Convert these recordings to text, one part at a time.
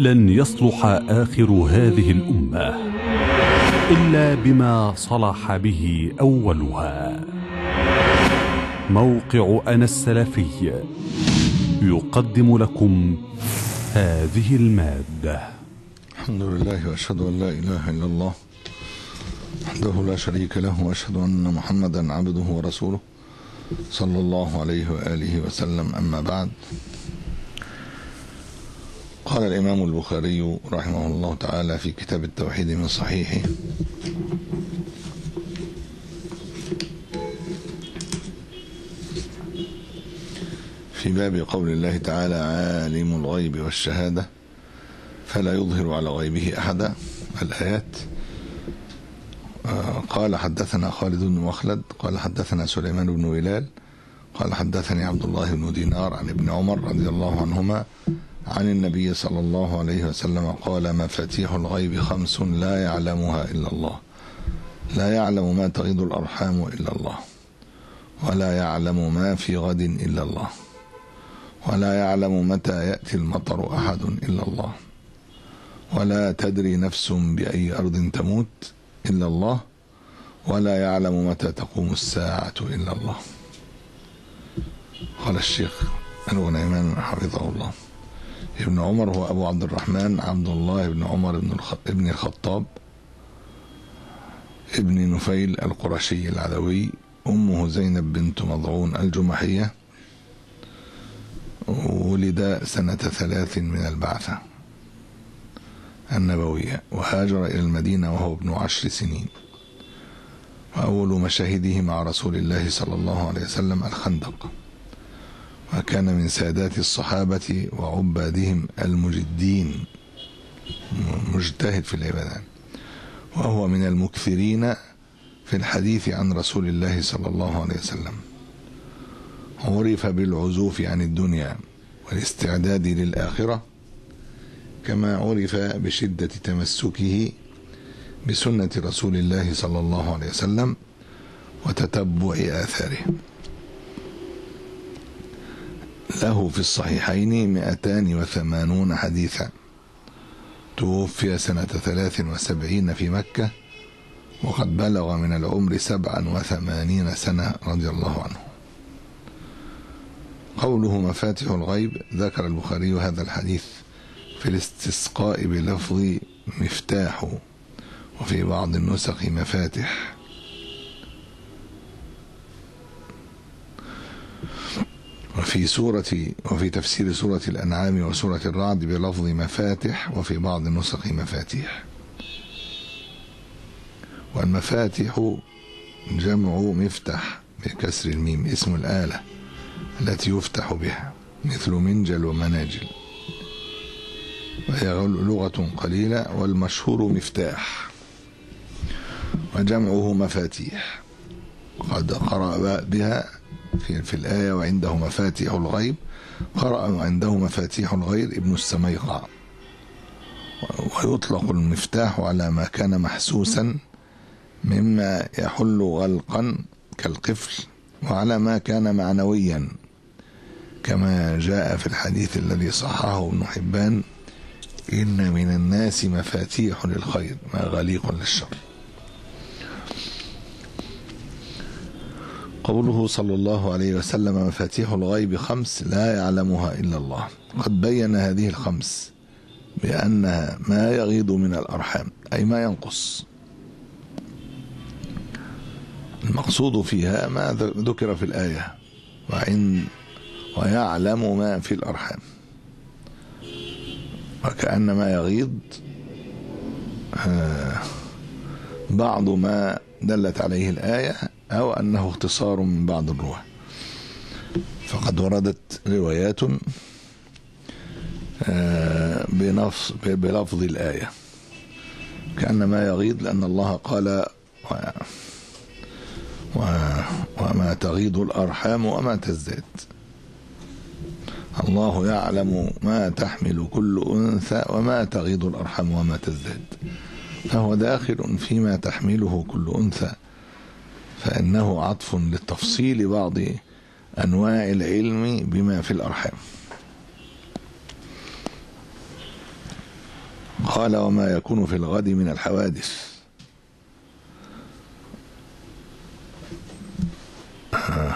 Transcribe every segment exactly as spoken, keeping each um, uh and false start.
لن يصلح آخر هذه الأمة إلا بما صلح به أولها. موقع أنا السلفي يقدم لكم هذه المادة. الحمد لله وأشهد أن لا إله إلا الله وحده لا شريك له، وأشهد أن محمدا عبده ورسوله صلى الله عليه وآله وسلم. أما بعد، قال الإمام البخاري رحمه الله تعالى في كتاب التوحيد من صحيحه: في باب قول الله تعالى: عالم الغيب والشهادة فلا يظهر على غيبه أحدا، الآيات. قال: حدثنا خالد بن مخلد قال حدثنا سليمان بن هلال قال حدثني عبد الله بن دينار عن ابن عمر رضي الله عنهما عن النبي صلى الله عليه وسلم قال: مفاتيح الغيب خمس لا يعلمها إلا الله، لا يعلم ما تغيض الأرحام إلا الله، ولا يعلم ما في غد إلا الله، ولا يعلم متى يأتي المطر أحد إلا الله، ولا تدري نفس بأي أرض تموت إلا الله، ولا يعلم متى تقوم الساعة إلا الله. قال الشيخ الغنيمان حفظه الله: ابن عمر هو أبو عبد الرحمن عبد الله بن عمر بن الخطاب ابن نفيل القرشي العدوي، أمه زينب بنت مضعون الجمحية، ولد سنة ثلاث من البعثة النبوية، وهاجر إلى المدينة وهو ابن عشر سنين. وأول مشاهده مع رسول الله صلى الله عليه وسلم الخندق، وكان من سادات الصحابة وعبادهم المجدين، مجتهد في العبادات، وهو من المكثرين في الحديث عن رسول الله صلى الله عليه وسلم. عرف بالعزوف عن الدنيا والاستعداد للآخرة، كما عرف بشدة تمسكه بسنة رسول الله صلى الله عليه وسلم وتتبع آثاره. له في الصحيحين مئتان وثمانون حديثا. توفي سنة ثلاث وسبعين في مكة، وقد بلغ من العمر سبعا وثمانين سنة رضي الله عنه. قوله مفاتيح الغيب، ذكر البخاري هذا الحديث في الاستسقاء بلفظ مفتاح، وفي بعض النسخ مفاتح. وفي سورة وفي تفسير سورة الأنعام وسورة الرعد بلفظ مفاتح، وفي بعض النسخ مفاتيح. والمفاتيح جمع مفتح بكسر الميم، اسم الآلة التي يفتح بها، مثل منجل ومناجل، وهي لغة قليلة، والمشهور مفتاح، وجمعه مفاتيح. قد قرأ بها في, في الآية: وعنده مفاتيح الغيب. قرأ عنده مفاتيح الغيب ابن السميقع. ويطلق المفتاح على ما كان محسوسا مما يحل غلقا كالقفل، وعلى ما كان معنويا، كما جاء في الحديث الذي صححه ابن حبان: إن من الناس مفاتيح للخير ما غليق للشر. قوله صلى الله عليه وسلم: مفاتيح الغيب خمس لا يعلمها إلا الله، قد بين هذه الخمس بأنها ما يغيض من الأرحام، أي ما ينقص. المقصود فيها ما ذكر في الآية: وعن ويعلم ما في الأرحام، وكأن ما يغيض بعض ما دلت عليه الآية، أو أنه اختصار من بعض الرواة. فقد وردت روايات بلفظ الآية كأن ما يغيض، لأن الله قال: وما تغيض الأرحام وما تزداد. الله يعلم ما تحمل كل أنثى وما تغيض الأرحام وما تزداد، فهو داخل فيما تحمله كل أنثى، فإنه عطف للتفصيل بعض أنواع العلم بما في الأرحام. قال وما يكون في الغد من الحوادث. آه.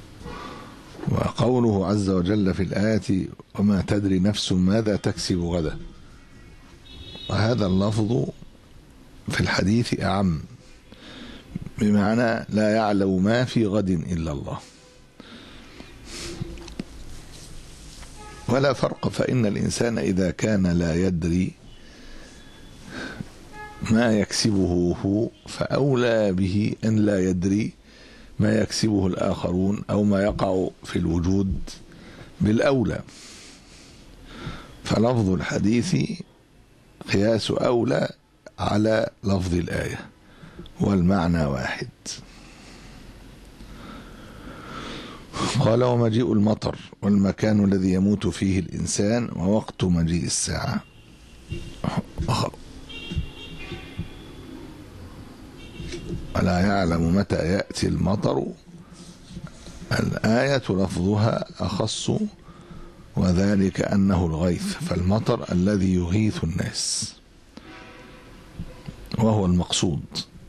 وقوله عز وجل في الآية وما تدري نفس ماذا تكسب غدا، وهذا اللفظ في الحديث أعم، بمعنى لا يعلم ما في غد إلا الله. ولا فرق، فإن الإنسان إذا كان لا يدري ما يكسبه هو فأولى به أن لا يدري ما يكسبه الآخرون أو ما يقع في الوجود بالأولى. فلفظ الحديث قياس أولى على لفظ الآية، والمعنى واحد. قال ومجيء المطر والمكان الذي يموت فيه الإنسان ووقت مجيء الساعة. ولا يعلم متى يأتي المطر، الآية لفظها أخص، وذلك أنه الغيث، فالمطر الذي يغيث الناس وهو المقصود،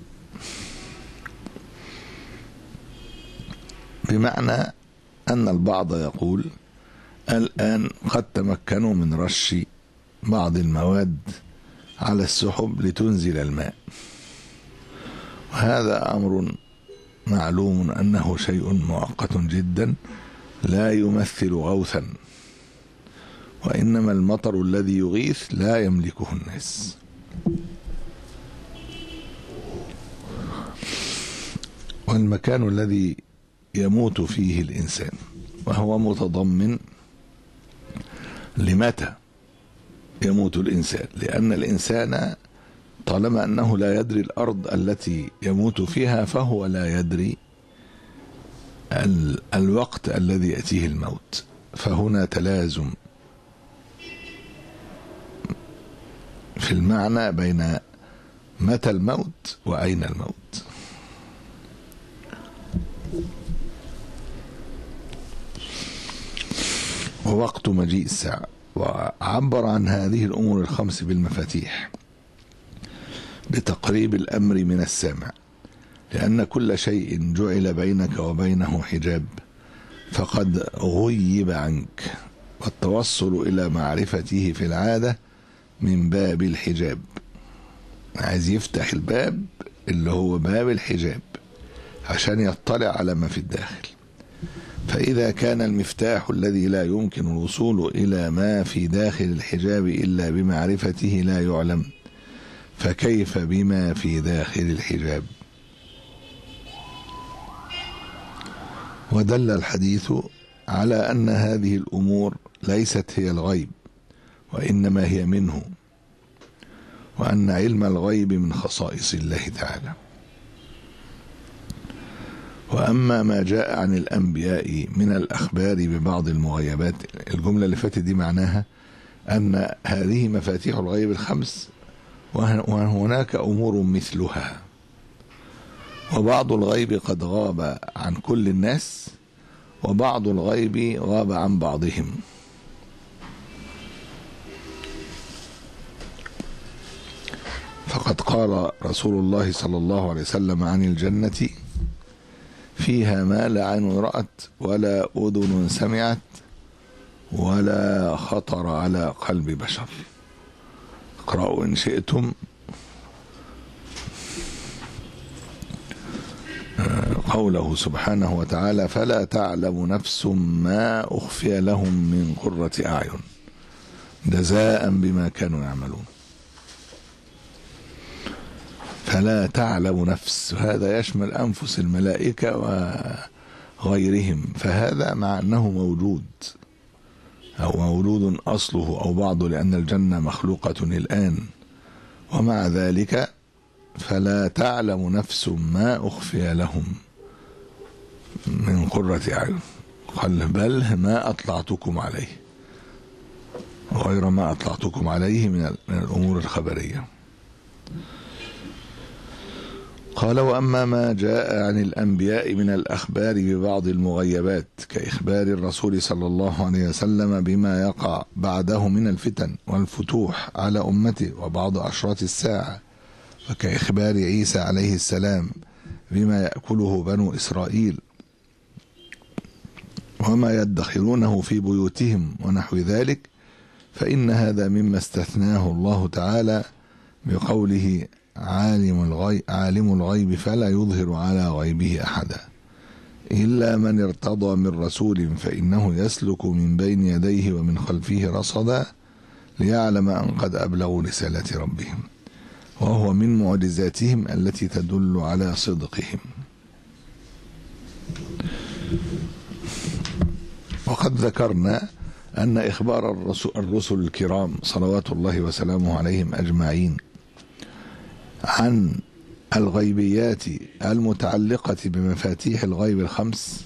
بمعنى أن البعض يقول الآن قد تمكنوا من رش بعض المواد على السحب لتنزل الماء، وهذا أمر معلوم أنه شيء مؤقت جدا لا يمثل غوثا، وإنما المطر الذي يغيث لا يملكه الناس. والمكان الذي يموت فيه الإنسان وهو متضمن لمتى يموت الإنسان، لأن الإنسان طالما أنه لا يدري الأرض التي يموت فيها فهو لا يدري ال الوقت الذي يأتيه الموت، فهنا تلازم في المعنى بين متى الموت وأين الموت. ووقت مجيء الساعة، وعبر عن هذه الأمور الخمس بالمفاتيح لتقريب الأمر من السامع، لأن كل شيء جعل بينك وبينه حجاب فقد غيب عنك، والتوصل إلى معرفته في العادة من باب الحجاب، عايز يفتح الباب اللي هو باب الحجاب عشان يطلع على ما في الداخل. فإذا كان المفتاح الذي لا يمكن الوصول إلى ما في داخل الحجاب إلا بمعرفته لا يعلم، فكيف بما في داخل الحجاب؟ ودل الحديث على أن هذه الأمور ليست هي الغيب، وإنما هي منه، وأن علم الغيب من خصائص الله تعالى. وأما ما جاء عن الأنبياء من الأخبار ببعض المغيبات، الجملة اللي فاتت دي معناها أن هذه مفاتيح الغيب الخمس وهناك أمور مثلها، وبعض الغيب قد غاب عن كل الناس، وبعض الغيب غاب عن بعضهم. فقد قال رسول الله صلى الله عليه وسلم عن الجنة فيها ما لا عين رأت ولا أذن سمعت ولا خطر على قلب بشر. اقرأوا إن شئتم قوله سبحانه وتعالى فلا تعلم نفس ما أخفي لهم من قرة أعين جزاء بما كانوا يعملون. فلا تعلم نفس، هذا يشمل أنفس الملائكة وغيرهم، فهذا مع أنه موجود أو مولود أصله أو بعضه، لأن الجنة مخلوقة الآن، ومع ذلك فلا تعلم نفس ما أخفي لهم من قرة أعين، قال بل ما أطلعتكم عليه، غير ما أطلعتكم عليه من الأمور الخبرية. قال: وأما ما جاء عن الأنبياء من الأخبار ببعض المغيبات كإخبار الرسول صلى الله عليه وسلم بما يقع بعده من الفتن والفتوح على أمته وبعض أشراط الساعة، وكإخبار عيسى عليه السلام بما يأكله بنو إسرائيل وما يدخرونه في بيوتهم ونحو ذلك، فإن هذا مما استثناه الله تعالى بقوله: عالم الغيب, عالم الغيب فلا يظهر على غيبه أحدا إلا من ارتضى من رسول فإنه يسلك من بين يديه ومن خلفه رصدا ليعلم أن قد أبلغوا رسالة ربهم، وهو من معجزاتهم التي تدل على صدقهم. وقد ذكرنا أن إخبار الرسل الكرام صلوات الله وسلامه عليهم أجمعين عن الغيبيات المتعلقة بمفاتيح الغيب الخمس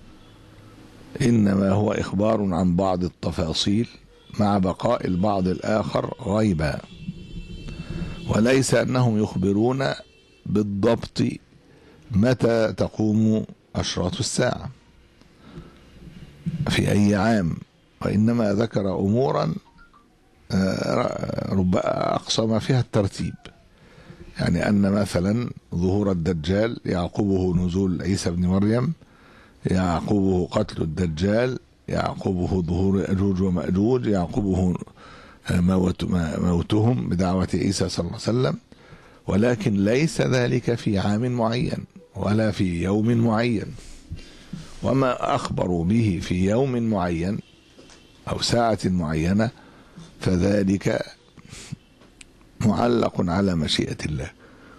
إنما هو إخبار عن بعض التفاصيل مع بقاء البعض الآخر غيبا، وليس أنهم يخبرون بالضبط متى تقوم أشراط الساعة في أي عام، وإنما ذكر أمورا ربما أقصى ما فيها الترتيب، يعني أن مثلا ظهور الدجال يعقبه نزول عيسى بن مريم، يعقبه قتل الدجال، يعقبه ظهور يأجوج ومأجوج، يعقبه موت موتهم بدعوة عيسى صلى الله عليه وسلم، ولكن ليس ذلك في عام معين ولا في يوم معين. وما أخبروا به في يوم معين أو ساعة معينة فذلك معلق على مشيئة الله.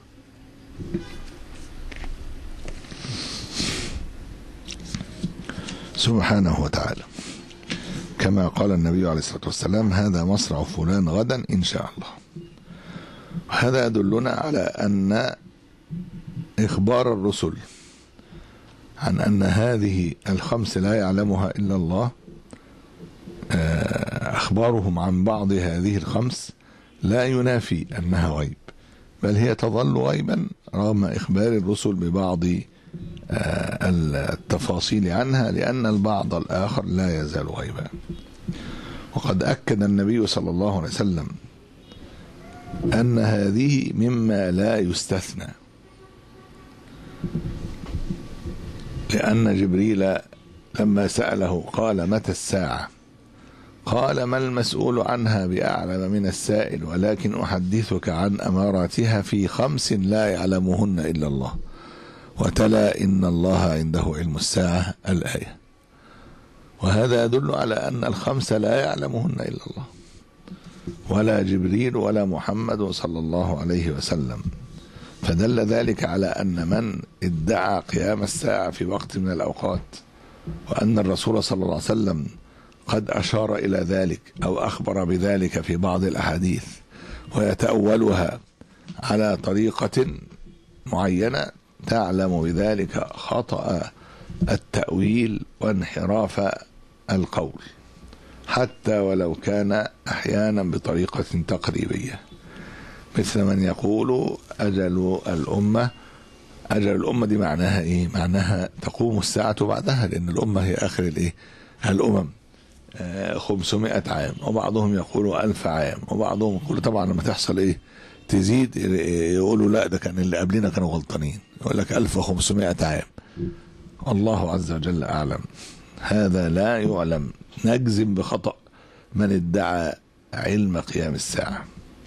سبحانه وتعالى، كما قال النبي عليه الصلاة والسلام: هذا مصرع فلان غدا إن شاء الله. هذا يدلنا على أن إخبار الرسل عن أن هذه الخمس لا يعلمها إلا الله، أخبارهم عن بعض هذه الخمس لا ينافي أنها غيب، بل هي تظل غيبا رغم إخبار الرسل ببعض التفاصيل عنها، لأن البعض الآخر لا يزال غيبا. وقد أكد النبي صلى الله عليه وسلم أن هذه مما لا يستثنى، لأن جبريل لما سأله قال: متى الساعة؟ قال: ما المسؤول عنها بأعلم من السائل، ولكن أحدثك عن أماراتها في خمس لا يعلمهن إلا الله. وتلا: إن الله عنده علم الساعة الآية. وهذا يدل على أن الخمس لا يعلمهن إلا الله، ولا جبريل ولا محمد صلى الله عليه وسلم. فدل ذلك على أن من ادعى قيام الساعة في وقت من الأوقات، وأن الرسول صلى الله عليه وسلم قد أشار إلى ذلك أو أخبر بذلك في بعض الأحاديث ويتأولها على طريقة معينة، تعلم بذلك خطأ التأويل وانحراف القول، حتى ولو كان أحيانا بطريقة تقريبية، مثل من يقول أجل الأمة. أجل الأمة دي معناها إيه؟ معناها تقوم الساعة بعدها، لأن الأمة هي آخر الإيه؟ الأمم. خمسمائة عام، وبعضهم يقول ألف عام، وبعضهم يقول طبعا لما تحصل إيه تزيد يقولوا لا ده كان اللي قبلنا كانوا غلطانين، يقول لك ألف وخمسمائة عام. الله عز وجل أعلم. هذا لا يعلم، نجزم بخطأ من ادعى علم قيام الساعة.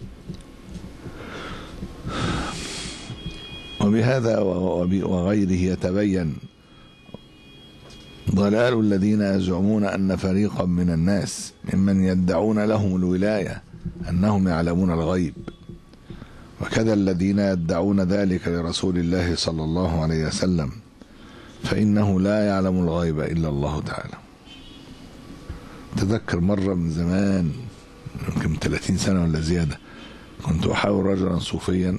وبهذا وغيره يتبين ضلال الذين يزعمون أن فريقا من الناس ممن يدعون لهم الولاية أنهم يعلمون الغيب، وكذا الذين يدعون ذلك لرسول الله صلى الله عليه وسلم، فإنه لا يعلم الغيب إلا الله تعالى. تذكر مرة من زمان يمكن ثلاثين سنة ولا زيادة، كنت أحاور رجلا صوفيا،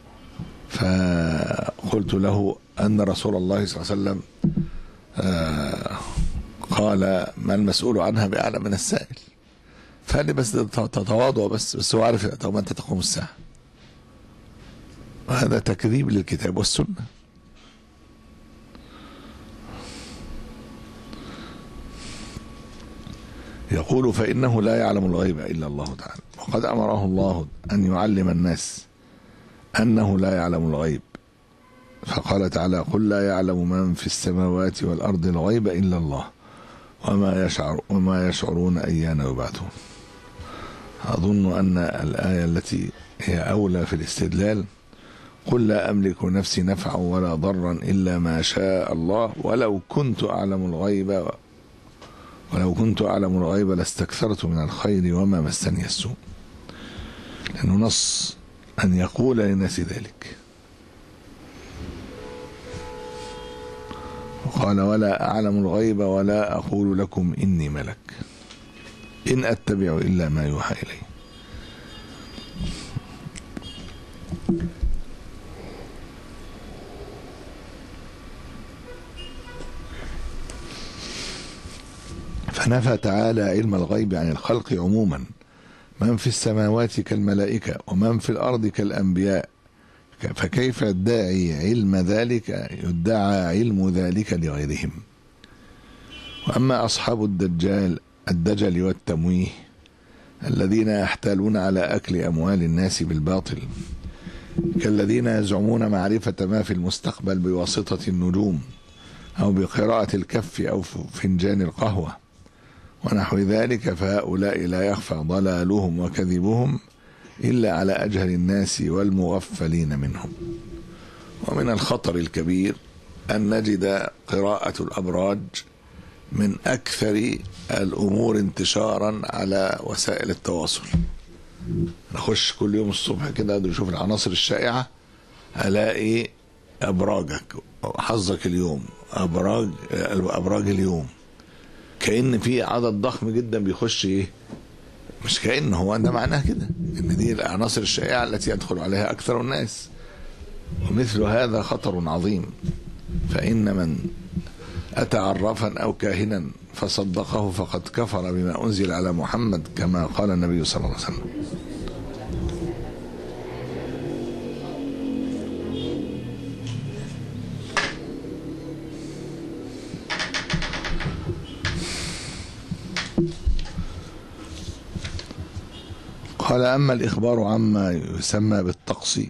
فقلت له أن رسول الله صلى الله عليه وسلم آه قال: ما المسؤول عنها بأعلم من السائل. فقال لي: بس تتواضع، بس بس هو عارف طب ما أنت تقوم الساعة. وهذا تكذيب للكتاب والسنة. يقول فإنه لا يعلم الغيب إلا الله تعالى، وقد أمره الله أن يعلم الناس أنه لا يعلم الغيب، فقال تعالى قل لا يعلم من في السماوات والأرض الغيب إلا الله وما يشعر وما يشعرون أيان يبعثون. أظن أن الآية التي هي أولى في الاستدلال قل لا أملك نفسي نفعا ولا ضرا إلا ما شاء الله ولو كنت أعلم الغيب ولو كنت أعلم الغيب لاستكثرت من الخير وما مسني السوء، لأنه نص أن يقول للناس ذلك. وقال ولا أعلم الغيب ولا أقول لكم إني ملك إن أتبع إلا ما يوحى إلي. فنفى تعالى علم الغيب عن الخلق عموما، من في السماوات كالملائكة ومن في الأرض كالأنبياء، فكيف يدعي علم ذلك يدعى علم ذلك لغيرهم. وأما أصحاب الدجال الدجل والتمويه الذين يحتالون على أكل أموال الناس بالباطل، كالذين يزعمون معرفة ما في المستقبل بواسطة النجوم أو بقراءة الكف أو فنجان القهوة ونحو ذلك، فهؤلاء لا يخفى ضلالهم وكذبهم إلا على أجهل الناس والمغفلين منهم. ومن الخطر الكبير أن نجد قراءة الأبراج من أكثر الأمور انتشارا على وسائل التواصل. نخش كل يوم الصبح كده نشوف العناصر الشائعة، ألاقي أبراجك حظك اليوم، أبراج أبراج اليوم، كأن في عدد ضخم جدا بيخش إيه، مش كأن هو ده معناه كده إن دي العناصر الشائعة التي يدخل عليها أكثر الناس. ومثل هذا خطر عظيم، فإن من أتى عرافا أو كاهنا فصدقه فقد كفر بما أنزل على محمد كما قال النبي صلى الله عليه وسلم. قال أما الإخبار عما يسمى بالطقس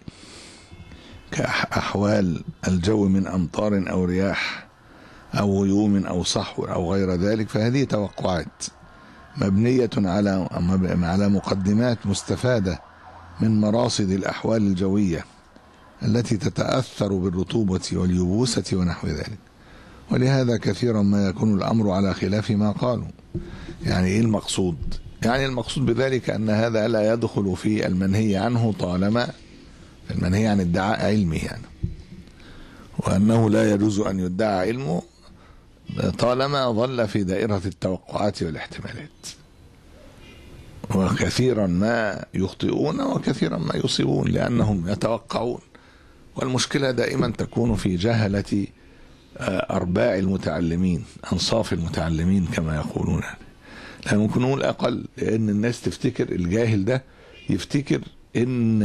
كأحوال الجو من أمطار أو رياح أو غيوم أو صحو أو غير ذلك، فهذه توقعات مبنية على على مقدمات مستفادة من مراصد الأحوال الجوية التي تتأثر بالرطوبة واليبوسة ونحو ذلك، ولهذا كثيرا ما يكون الأمر على خلاف ما قالوا. يعني إيه المقصود؟ يعني المقصود بذلك أن هذا لا يدخل في المنهي عنه طالما المنهي عن ادعاء علمه، يعني وأنه لا يجوز أن يدعى علمه طالما ظل في دائرة التوقعات والاحتمالات. وكثيرا ما يخطئون وكثيرا ما يصيبون لأنهم يتوقعون، والمشكلة دائما تكون في جهلة أرباع المتعلمين، أنصاف المتعلمين كما يقولون. لا ممكن نقول أقل، لأن الناس تفتكر الجاهل ده يفتكر إن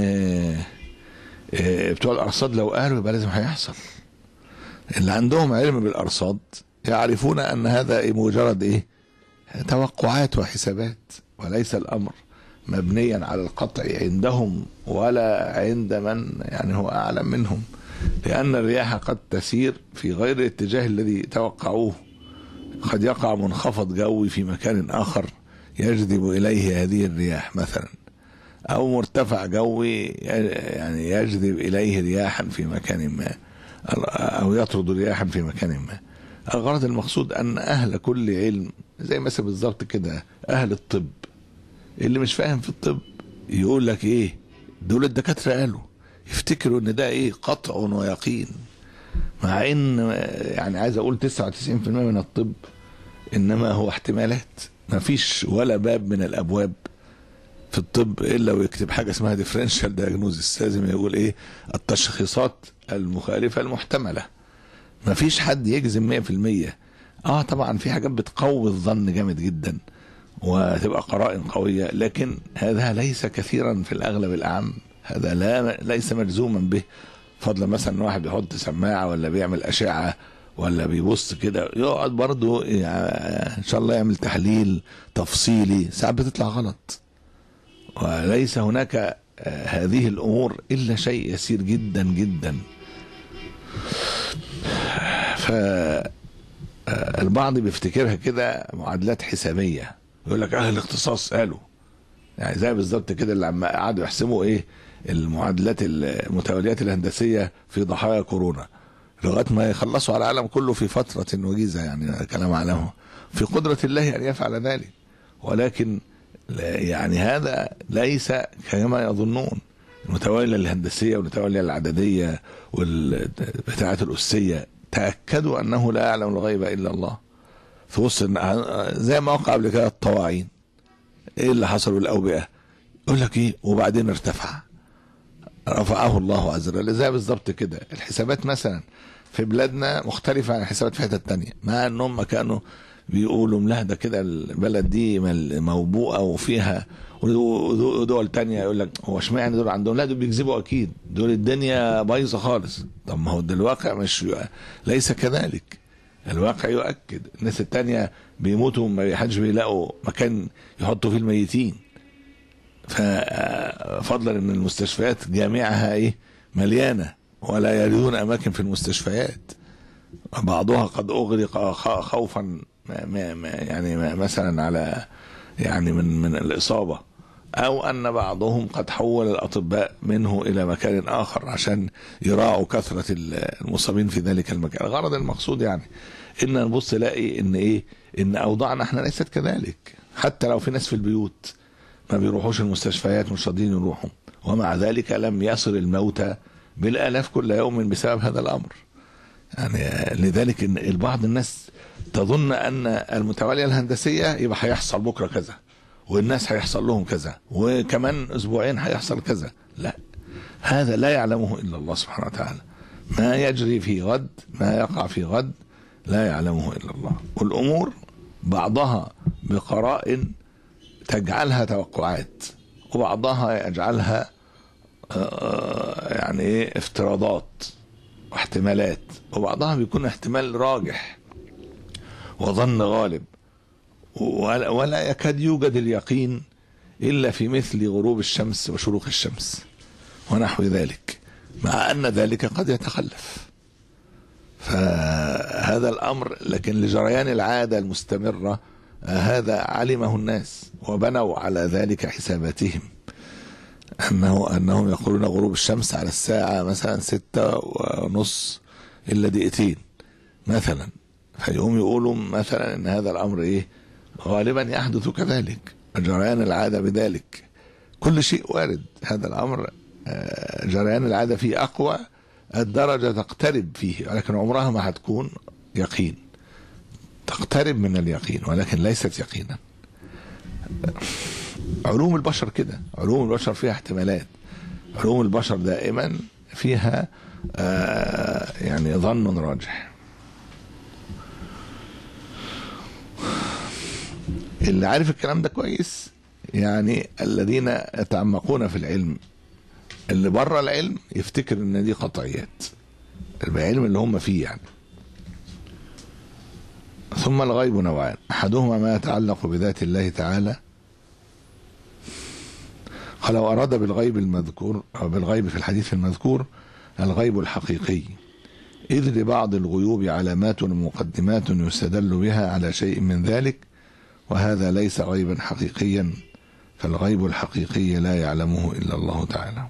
بتوع الأرصاد لو قالوا يبقى لازم هيحصل. اللي عندهم علم بالأرصاد يعرفون أن هذا مجرد إيه؟ توقعات وحسابات، وليس الأمر مبنيا على القطع عندهم ولا عند من يعني هو أعلم منهم، لأن الرياح قد تسير في غير الاتجاه الذي توقعوه. قد يقع منخفض جوي في مكان آخر يجذب إليه هذه الرياح مثلا، أو مرتفع جوي يعني يجذب إليه رياحا في مكان ما، أو يطرد رياحا في مكان ما. الغرض المقصود أن أهل كل علم زي مثلا بالضبط كده أهل الطب، اللي مش فاهم في الطب يقول لك إيه دول الدكاترة قالوا، يفتكروا إن ده إيه قطع ويقين، مع إن يعني عايز أقول تسعة وتسعين بالمئة من الطب إنما هو احتمالات. ما فيش ولا باب من الأبواب في الطب إلا ويكتب حاجة اسمها differential diagnosis، لازم يقول إيه التشخيصات المخالفة المحتملة. ما فيش حد يجزم مئة في المئة. آه طبعا في حاجات بتقوي الظن جامد جدا وتبقى قرائن قوية، لكن هذا ليس كثيرا في الأغلب الأعم هذا لا ليس مجزوما به، فضلا مثلا واحد بيحط سماعة ولا بيعمل أشعة ولا بيبص كده يقعد برضه ان شاء الله يعمل تحليل تفصيلي، ساعات بتطلع غلط. وليس هناك هذه الامور الا شيء يسير جدا جدا. فالبعض بيفتكرها كده معادلات حسابيه، يقول لك اهل الاختصاص قالوا، يعني زي بالظبط كده اللي عم قعدوا يحسبوا ايه المعادلات المتوليات الهندسيه في ضحايا كورونا لغايه ما يخلصوا على العالم كله في فتره وجيزه، يعني كلام علمه في قدره الله ان يفعل ذلك، ولكن يعني هذا ليس كما يظنون. المتولية الهندسيه والمتولية العدديه والبتاعه الاسيه تاكدوا انه لا يعلم الغيب الا الله. فوص زي ما وقع قبل كده الطواعين، ايه اللي حصل بالاوبئه؟ يقول لك ايه وبعدين ارتفع، رفعه الله عز وجل. زي بالظبط كده الحسابات مثلا في بلادنا مختلفة عن الحسابات في حتة تانية، مع انهم كانوا بيقولوا لا ده كده البلد دي موبوءة وفيها، ودول تانية يقول لك هو اشمعنى دول عندهم؟ لا دول بيكذبوا اكيد، دول الدنيا بايظة خالص. طب ما هو ده الواقع مش ليس كذلك، الواقع يؤكد الناس التانية بيموتوا ما حدش بيلاقوا مكان يحطوا فيه الميتين، ففضلا ان المستشفيات جامعها ايه مليانه ولا يريدون اماكن في المستشفيات، بعضها قد اغلق خوفا ما ما يعني ما مثلا على يعني من من الاصابه، او ان بعضهم قد حول الاطباء منه الى مكان اخر عشان يراعوا كثره المصابين في ذلك المكان. الغرض المقصود يعني ان نبص نلاقي ان ايه ان اوضاعنا احنا ليست كذلك، حتى لو في ناس في البيوت ما بيروحوش المستشفيات مش راضيين يروحوا، ومع ذلك لم يصل الموتى بالالاف كل يوم بسبب هذا الامر. يعني لذلك ان البعض الناس تظن ان المتولية الهندسيه يبقى هيحصل بكره كذا، والناس هيحصل لهم كذا، وكمان اسبوعين هيحصل كذا. لا، هذا لا يعلمه الا الله سبحانه وتعالى. ما يجري في غد، ما يقع في غد لا يعلمه الا الله. والامور بعضها بقرائن تجعلها توقعات، وبعضها يجعلها يعني ايه افتراضات واحتمالات، وبعضها بيكون احتمال راجح وظن غالب، ولا يكاد يوجد اليقين الا في مثل غروب الشمس وشروق الشمس ونحو ذلك، مع ان ذلك قد يتخلف. فهذا الامر لكن لجريان العاده المستمره هذا علمه الناس وبنوا على ذلك حساباتهم، انه انهم يقولون غروب الشمس على الساعه مثلا ستة ونص الا دقيقتين مثلا، فيقوم يقولوا مثلا ان هذا الامر ايه غالبا يحدث كذلك، جريان العاده بذلك. كل شيء وارد، هذا الامر جريان العاده فيه اقوى الدرجه تقترب فيه، ولكن عمرها ما هتكون يقين، تقترب من اليقين ولكن ليست يقينا. علوم البشر كده، علوم البشر فيها احتمالات، علوم البشر دائما فيها آه يعني ظن راجح. اللي عارف الكلام ده كويس يعني الذين يتعمقون في العلم، اللي بره العلم يفتكر ان دي قطعيات، العلم اللي هم فيه يعني. ثم الغيب نوعان، احدهما ما يتعلق بذات الله تعالى، لو أراد بالغيب المذكور أو بالغيب في الحديث المذكور الغيب الحقيقي، إذ لبعض الغيوب علامات ومقدمات يستدل بها على شيء من ذلك، وهذا ليس غيبا حقيقيا، فالغيب الحقيقي لا يعلمه إلا الله تعالى.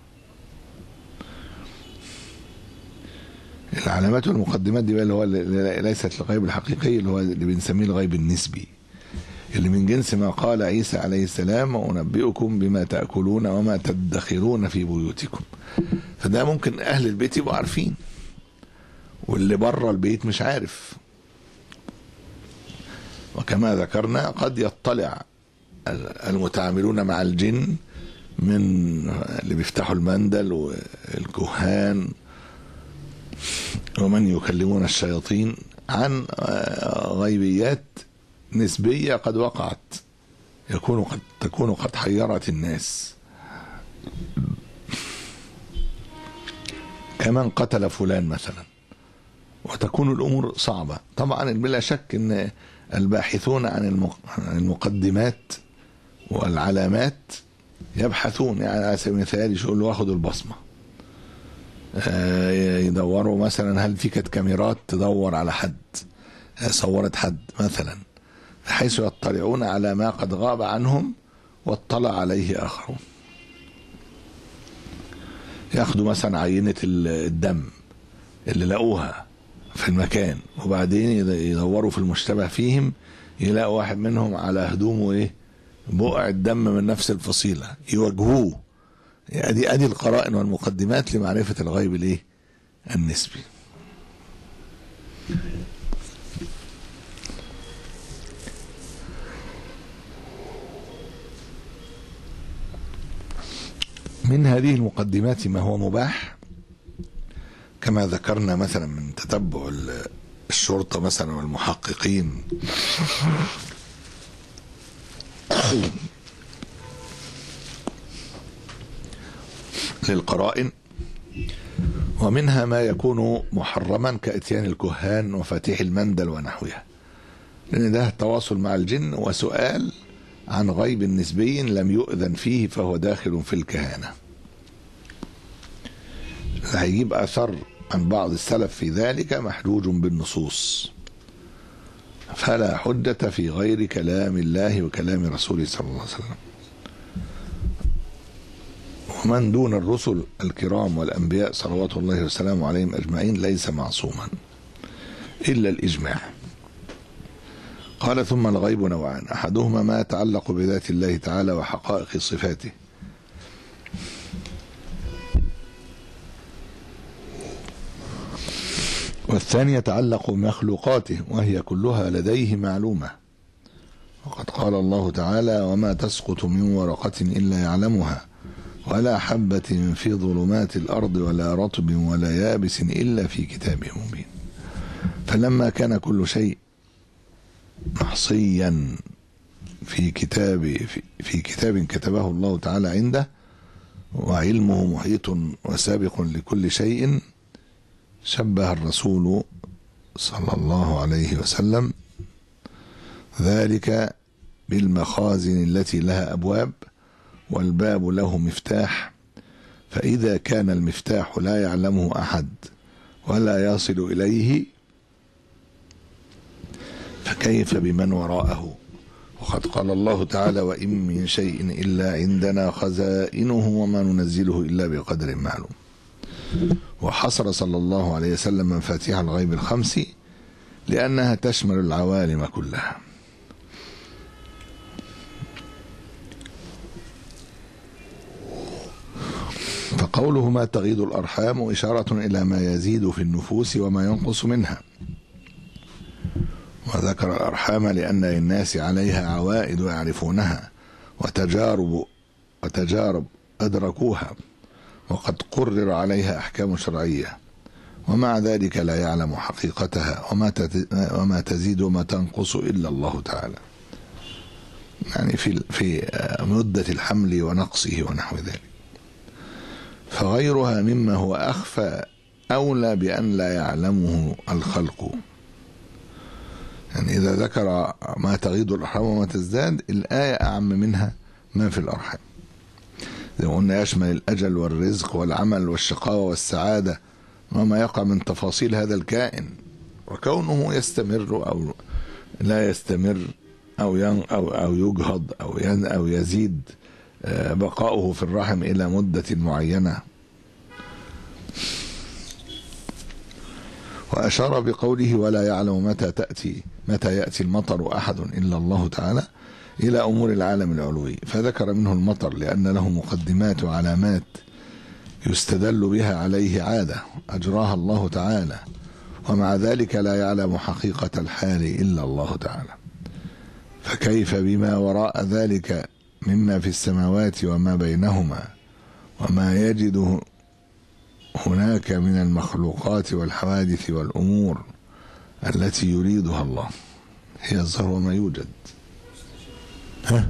العلامات والمقدمات دي اللي هو ليست الغيب الحقيقي، اللي هو اللي بنسميه الغيب النسبي، اللي من جنس ما قال عيسى عليه السلام وأنبئكم بما تأكلون وما تدخرون في بيوتكم. فده ممكن أهل البيت يبقوا عارفين واللي بره البيت مش عارف. وكما ذكرنا قد يطلع المتعاملون مع الجن من اللي بيفتحوا المندل والكهان ومن يكلمون الشياطين عن غيبيات نسبية قد وقعت، يكون قد تكون قد حيرت الناس. كمان قتل فلان مثلا، وتكون الأمور صعبة. طبعا بلا شك أن الباحثون عن المقدمات والعلامات يبحثون، يعني على سبيل المثال يقول له واخد البصمة، يدوروا مثلا هل في كانت كاميرات تدور على حد صورت حد مثلا، بحيث يطلعون على ما قد غاب عنهم واطلع عليه آخرون. ياخدوا مثلا عينة الدم اللي لقوها في المكان، وبعدين يدوروا في المشتبه فيهم، يلاقوا واحد منهم على هدومه ايه بقع الدم من نفس الفصيلة، يواجهوه. ادي ادي القرائن والمقدمات لمعرفة الغيب الايه النسبي. من هذه المقدمات ما هو مباح كما ذكرنا مثلا من تتبع الشرطة مثلا والمحققين للقرائن، ومنها ما يكون محرما كاتيان الكهان وفاتيح المندل ونحوها، لأن ده تواصل مع الجن وسؤال عن غيب نسبي لم يؤذن فيه فهو داخل في الكهانة. هيجيب أثر عن بعض السلف في ذلك محجوج بالنصوص، فلا حجة في غير كلام الله وكلام رسوله صلى الله عليه وسلم. ومن دون الرسل الكرام والأنبياء صلوات الله وسلامه عليهم أجمعين ليس معصوما إلا الإجماع. قال ثم الغيب نوعان، أحدهما ما يتعلق بذات الله تعالى وحقائق صفاته، والثاني يتعلق بمخلوقاته وهي كلها لديه معلومة. وقد قال الله تعالى وما تسقط من ورقة إلا يعلمها ولا حبة في ظلمات الأرض ولا رطب ولا يابس إلا في كتاب مبين. فلما كان كل شيء محصيا في كتاب في, في كتاب كتبه الله تعالى عنده وعلمه محيط وسابق لكل شيء، شبه الرسول صلى الله عليه وسلم ذلك بالمخازن التي لها أبواب والباب له مفتاح، فإذا كان المفتاح لا يعلمه أحد ولا يصل إليه فكيف بمن وراءه؟ وقد قال الله تعالى وإن من شيء إلا عندنا خزائنه وما ننزله إلا بقدر معلوم. وحصر صلى الله عليه وسلم مفاتيح الغيب الخمس لأنها تشمل العوالم كلها. فقوله ما تغيض الأرحام إشارة إلى ما يزيد في النفوس وما ينقص منها، وذكر الأرحام لأن للناس عليها عوائد يعرفونها وتجارب وتجارب أدركوها وقد قرر عليها أحكام شرعية، ومع ذلك لا يعلم حقيقتها وما وما تزيد وما تنقص إلا الله تعالى، يعني في في مدة الحمل ونقصه ونحو ذلك. فغيرها مما هو أخفى أولى بأن لا يعلمه الخلق. يعني إذا ذكر ما تغيض الأرحام وما تزداد، الآية أعم منها ما في الأرحام، زي ما قلنا يشمل الأجل والرزق والعمل والشقاوة والسعادة وما يقع من تفاصيل هذا الكائن، وكونه يستمر أو لا يستمر أو أو أو يجهض أو أو يزيد بقاؤه في الرحم إلى مدة معينة. وأشار بقوله ولا يعلم متى تأتي متى يأتي المطر أحد إلا الله تعالى إلى أمور العالم العلوي، فذكر منه المطر لأن له مقدمات وعلامات يستدل بها عليه عادة أجراها الله تعالى، ومع ذلك لا يعلم حقيقة الحال إلا الله تعالى. فكيف بما وراء ذلك مما في السماوات وما بينهما وما يجد هناك من المخلوقات والحوادث والأمور التي يريدها الله، هي الظهر وما يوجد. ها؟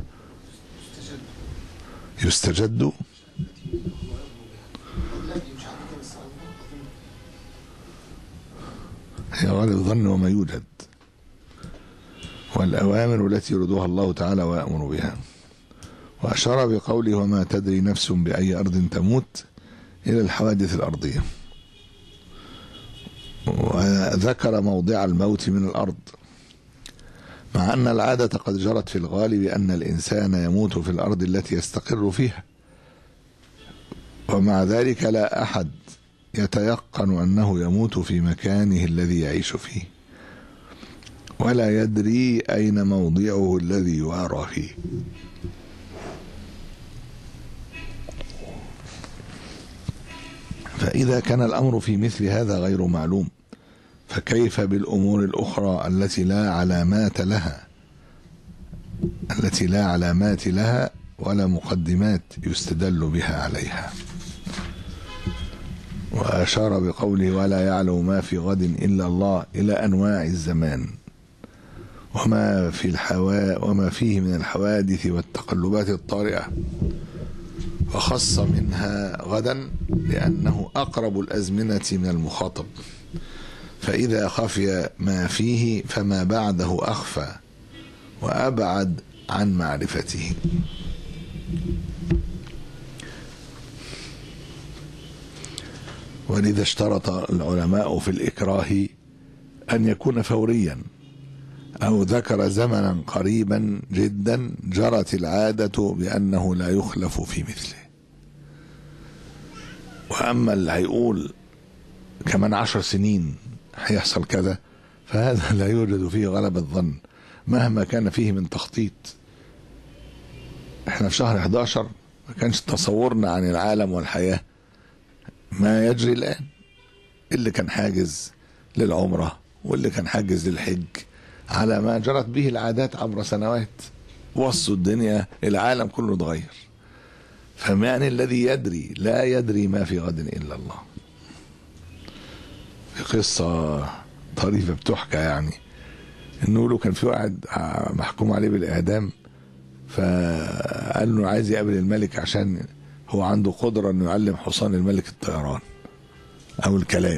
يستجد غالب الظن وما يوجد، والأوامر التي يريدها الله تعالى ويأمر بها. وأشار بقوله وما تدري نفس بأي أرض تموت إلى الحوادث الأرضية، وذكر موضع الموت من الأرض، مع أن العادة قد جرت في الغالب أن الإنسان يموت في الأرض التي يستقر فيها، ومع ذلك لا أحد يتيقن أنه يموت في مكانه الذي يعيش فيه، ولا يدري أين موضعه الذي يعرى فيه. فإذا كان الأمر في مثل هذا غير معلوم، فكيف بالأمور الأخرى التي لا علامات لها التي لا علامات لها ولا مقدمات يستدل بها عليها. وأشار بقوله ولا يعلم ما في غد إلا الله إلى أنواع الزمان وما في الحوا وما فيه من الحوادث والتقلبات الطارئة، وخص منها غدا لأنه أقرب الأزمنة من المخاطب، فإذا خفي ما فيه فما بعده أخفى وأبعد عن معرفته. ولذا اشترط العلماء في الإكراه أن يكون فوريا، أو ذكر زمنا قريبا جدا جرت العادة بأنه لا يخلف في مثله. وأما اللي هيقول كمان عشر سنين هيحصل كذا، فهذا لا يوجد فيه غلبة الظن مهما كان فيه من تخطيط. احنا في شهر احداشر ما كانش تصورنا عن العالم والحياة ما يجري الآن. اللي كان حاجز للعمرة واللي كان حاجز للحج على ما جرت به العادات عبر سنوات، وصوا الدنيا، العالم كله اتغير. فمن الذي يدري؟ لا يدري ما في غد إلا الله. في قصة طريفة بتحكى يعني انه له كان في واحد محكوم عليه بالإعدام، فقال له عايز يقابل الملك عشان هو عنده قدرة انه يعلم حصان الملك الطيران او الكلام.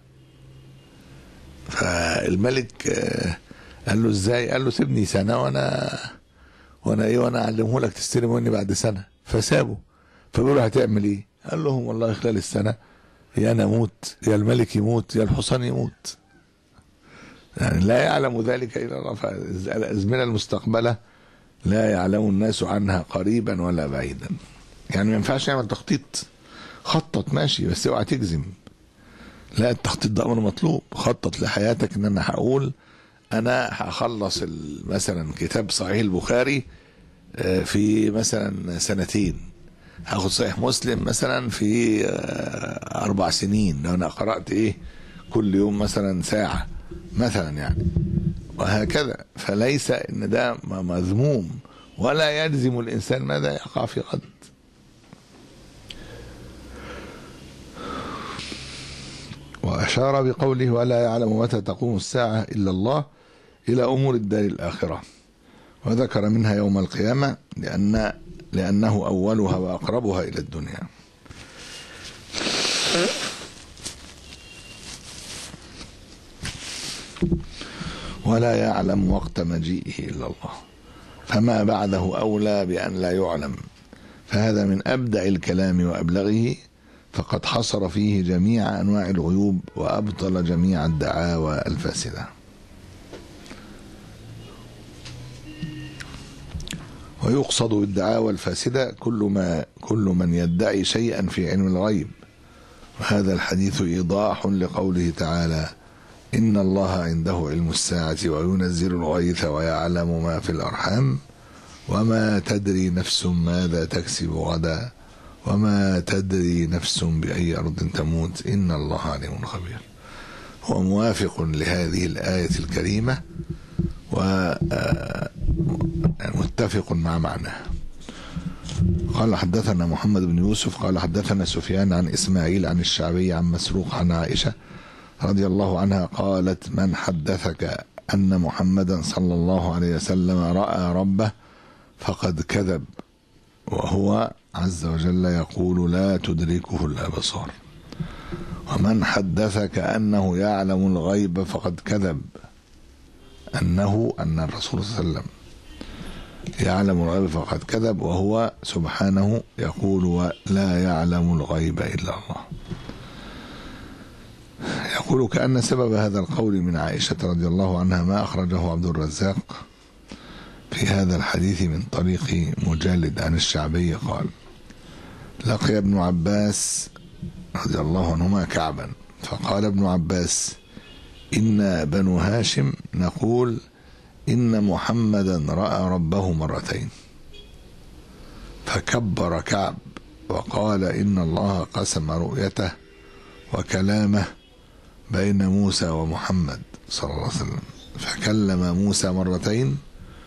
فالملك قال له ازاي؟ قال له سيبني سنة وانا وانا ايه وانا اعلمه لك تستلم مني بعد سنة. فسابه. فبيقول له هتعمل ايه؟ قال لهم والله خلال السنة يا انا اموت يا الملك يموت يا الحصان يموت. يعني لا يعلم ذلك الا الله. فالازمنة المستقبلة لا يعلم الناس عنها قريبا ولا بعيدا. يعني ما ينفعش يعمل تخطيط. خطط ماشي بس اوعى تجزم. لا، التخطيط ده امر مطلوب. خطط لحياتك ان انا هقول انا هخلص مثلا كتاب صحيح البخاري في مثلا سنتين، هاخد صحيح مسلم مثلا في اربع سنين لو انا قرأت ايه كل يوم مثلا ساعة مثلا يعني، وهكذا. فليس ان ده مذموم ولا يلزم الانسان ماذا يقع في غد. وأشار بقوله ولا يعلم متى تقوم الساعة إلا الله إلى أمور الدار الآخرة، وذكر منها يوم القيامة لأن لأنه أولها وأقربها إلى الدنيا. ولا يعلم وقت مجيئه إلا الله، فما بعده أولى بأن لا يعلم، فهذا من أبدع الكلام وأبلغه، فقد حصر فيه جميع أنواع الغيوب وأبطل جميع الدعاوى الفاسدة. ويقصد بالدعاوى الفاسدة كل ما كل من يدعي شيئا في علم الغيب، وهذا الحديث إيضاح لقوله تعالى إن الله عنده علم الساعة وينزل الغيث ويعلم ما في الأرحام وما تدري نفس ماذا تكسب غدا وما تدري نفس بأي أرض تموت إن الله عليم خبير. هو موافق لهذه الآية الكريمة ومتفق مع معناها. قال حدثنا محمد بن يوسف قال حدثنا سفيان عن إسماعيل عن الشعبي عن مسروق عن عائشة رضي الله عنها قالت من حدثك أن محمدا صلى الله عليه وسلم رأى ربه فقد كذب، وهو عز وجل يقول لا تدركه الأبصار. ومن حدثك أنه يعلم الغيب فقد كذب. أنه أن الرسول صلى الله عليه وسلم يعلم الغيب فقد كذب، وهو سبحانه يقول لا يعلم الغيب إلا الله. يقول كأن سبب هذا القول من عائشة رضي الله عنها ما أخرجه عبد الرزاق في هذا الحديث من طريق مجالد عن الشعبي قال: لقي ابن عباس رضي الله عنهما كعبا فقال ابن عباس: إن بنو هاشم نقول إن محمدا رأى ربه مرتين. فكبر كعب وقال: إن الله قسم رؤيته وكلامه بين موسى ومحمد صلى الله عليه وسلم، فكلم موسى مرتين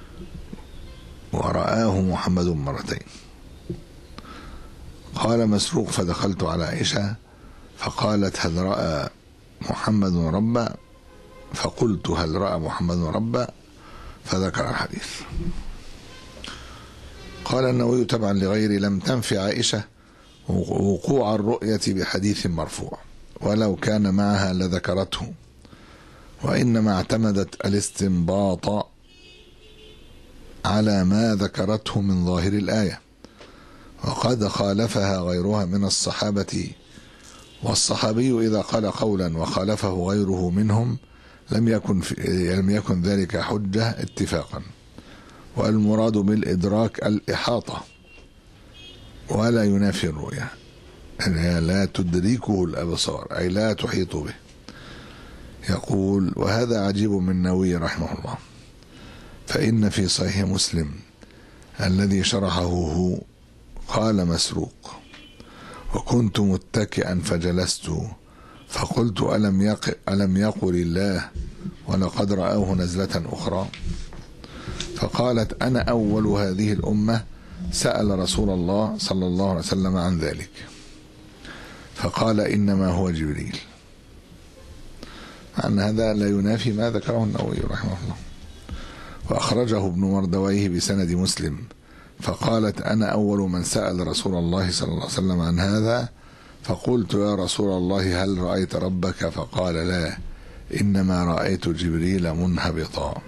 ورآه محمد مرتين. قال مسروق: فدخلت على عائشة فقالت: هل رأى محمد ربا؟ فقلت: هل رأى محمد ربا؟ فذكر الحديث. قال النووي تبعا لغيره: لم تنفي عائشة وقوع الرؤية بحديث مرفوع، ولو كان معها لذكرته، وإنما اعتمدت الاستنباط على ما ذكرته من ظاهر الآية، وقد خالفها غيرها من الصحابة، والصحابي إذا قال قولا وخالفه غيره منهم لم يكن لم يكن ذلك حجة اتفاقا. والمراد بالإدراك الإحاطة، ولا ينافي الرؤية، يعني لا تدركه الأبصار أي لا تحيط به. يقول: وهذا عجيب من النووي رحمه الله، فإن في صحيح مسلم الذي شرحه هو قال مسروق: وكنت متكئا فجلست فقلت: ألم يق ألم يقل الله ولقد رآه نزلة أخرى؟ فقالت: أنا أول هذه الأمة سأل رسول الله صلى الله عليه وسلم عن ذلك، فقال: إنما هو جبريل. عن هذا لا ينافي ما ذكره النووي رحمه الله. وأخرجه ابن مردويه بسند مسلم فقالت: أنا أول من سأل رسول الله صلى الله عليه وسلم عن هذا، فقلت: يا رسول الله هل رأيت ربك؟ فقال: لا، إنما رأيت جبريل منهبطا.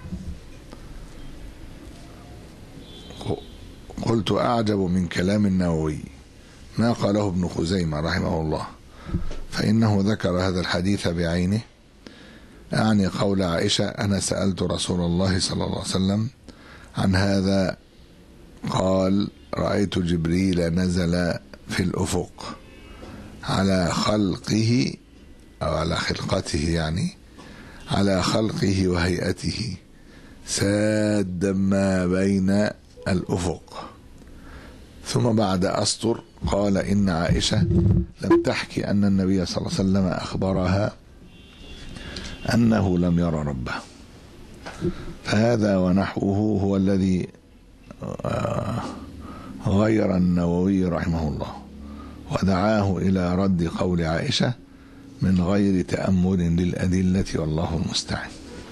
قلت: أعجب من كلام النووي ما قاله ابن خزيمة رحمه الله، فإنه ذكر هذا الحديث بعينه، أعني قول عائشة: أنا سألت رسول الله صلى الله عليه وسلم عن هذا، قال: رأيت جبريل نزل في الأفق على خلقه أو على خلقته، يعني على خلقه وهيئته سادا ما بين الأفق. ثم بعد أسطر قال: إن عائشة لم تحكي أن النبي صلى الله عليه وسلم أخبرها أنه لم يرى ربه. فهذا ونحوه هو الذي غير النووي رحمه الله ودعاه إلى رد قول عائشة من غير تأمل للأدلة، والله المستعان.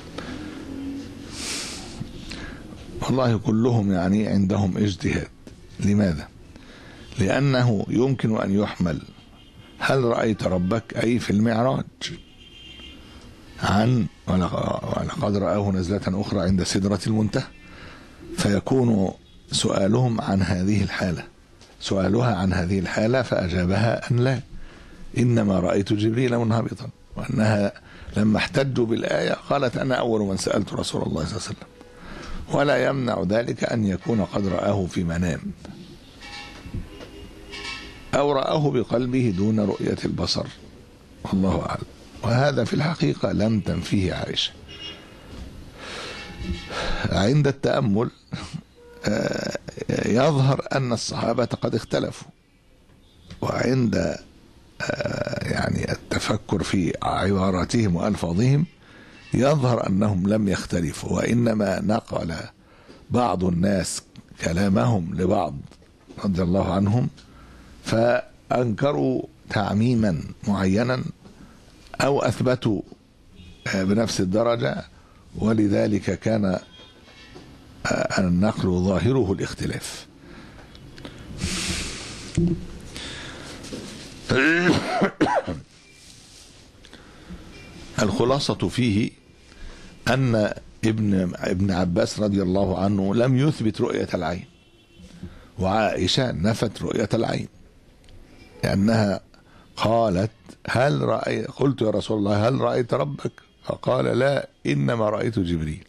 والله كلهم يعني عندهم اجتهاد. لماذا؟ لأنه يمكن أن يحمل هل رأيت ربك أي في المعراج عن ولقد رآه نزلة أخرى عند سدرة المنتهى، فيكون سؤالهم عن هذه الحالة سؤالها عن هذه الحالة فأجابها أن لا، إنما رأيت جبريل منهبطا، وأنها لما احتجوا بالآية قالت: أنا أول من سألت رسول الله صلى الله عليه وسلم. ولا يمنع ذلك أن يكون قد رآه في منام أو رآه بقلبه دون رؤية البصر، والله أعلم. وهذا في الحقيقة لم تنفيه عائشة. عند التأمل يظهر أن الصحابة قد اختلفوا، وعند يعني التفكر في عباراتهم وألفاظهم يظهر أنهم لم يختلفوا، وإنما نقل بعض الناس كلامهم لبعض رضي الله عنهم فأنكروا تعميما معينا أو أثبتوا بنفس الدرجة، ولذلك كان النقل ظاهره الاختلاف. الخلاصة فيه أن ابن ابن عباس رضي الله عنه لم يثبت رؤية العين، وعائشة نفت رؤية العين، لأنها قالت هل رأيت، قلت يا رسول الله هل رأيت ربك؟ فقال لا إنما رأيت جبريل.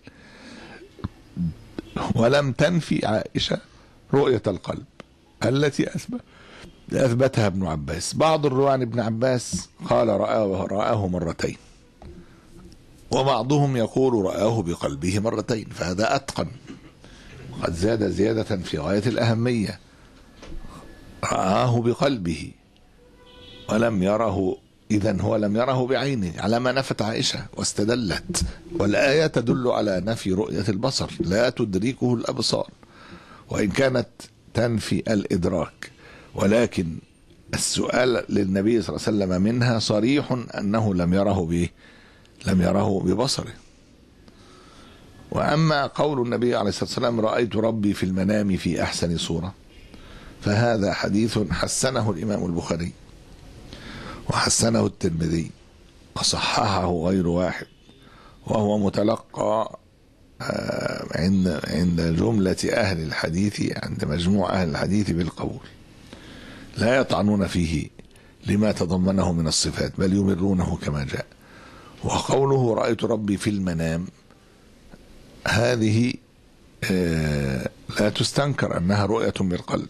ولم تنفي عائشة رؤية القلب التي أثبت أثبتها ابن عباس. بعض الرواة عن ابن عباس قال رآه, رآه مرتين، وبعضهم يقول رآه بقلبه مرتين، فهذا أتقن، قد زاد زيادة في غاية الأهمية. رآه بقلبه ولم يره، إذن هو لم يره بعينه على ما نفت عائشة واستدلت، والآية تدل على نفي رؤية البصر، لا تدركه الأبصار، وإن كانت تنفي الإدراك، ولكن السؤال للنبي صلى الله عليه وسلم منها صريح أنه لم يره به لم يره ببصره. وأما قول النبي عليه الصلاة والسلام رأيت ربي في المنام في أحسن صورة، فهذا حديث حسنه الإمام البخاري وحسنه الترمذي وصححه غير واحد، وهو متلقى عند عند جملة أهل الحديث، عند مجموع أهل الحديث بالقول، لا يطعنون فيه لما تضمنه من الصفات، بل يمرونه كما جاء. وقوله رأيت ربي في المنام هذه لا تستنكر أنها رؤية بالقلب،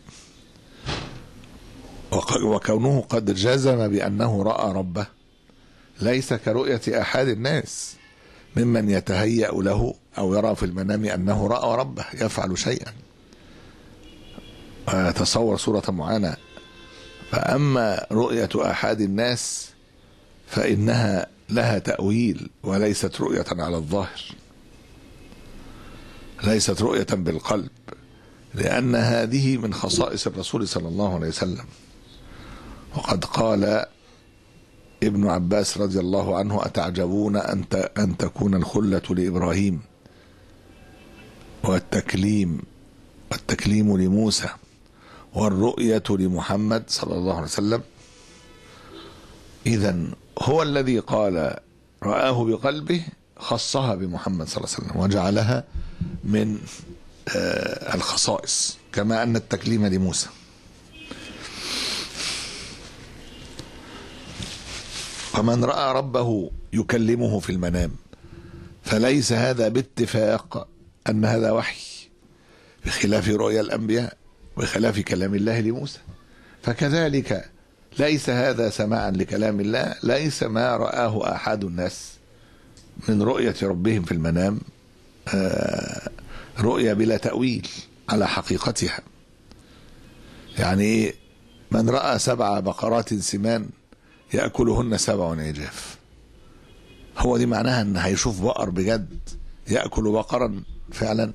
وكونه قد جزم بأنه رأى ربه ليس كرؤية أحد الناس ممن يتهيأ له أو يرى في المنام أنه رأى ربه يفعل شيئا ويتصور صورة معينة. فأما رؤية أحد الناس فإنها لها تأويل وليست رؤية على الظاهر، ليست رؤية بالقلب، لأن هذه من خصائص الرسول صلى الله عليه وسلم. وقد قال ابن عباس رضي الله عنه أتعجبون أن تكون الخلة لإبراهيم والتكليم والتكليم لموسى والرؤية لمحمد صلى الله عليه وسلم. إذن هو الذي قال رآه بقلبه خصها بمحمد صلى الله عليه وسلم وجعلها من الخصائص، كما أن التكليم لموسى. فمن رأى ربه يكلمه في المنام فليس هذا باتفاق أن هذا وحي، بخلاف رؤيا الأنبياء وخلاف كلام الله لموسى. فكذلك ليس هذا سماعا لكلام الله، ليس ما رآه أحد الناس من رؤية ربهم في المنام رؤيا بلا تأويل على حقيقتها. يعني من رأى سبع بقرات سمان يأكلهن سبع عجاف، هو دي معناها ان هيشوف بقر بجد يأكل بقرا فعلا،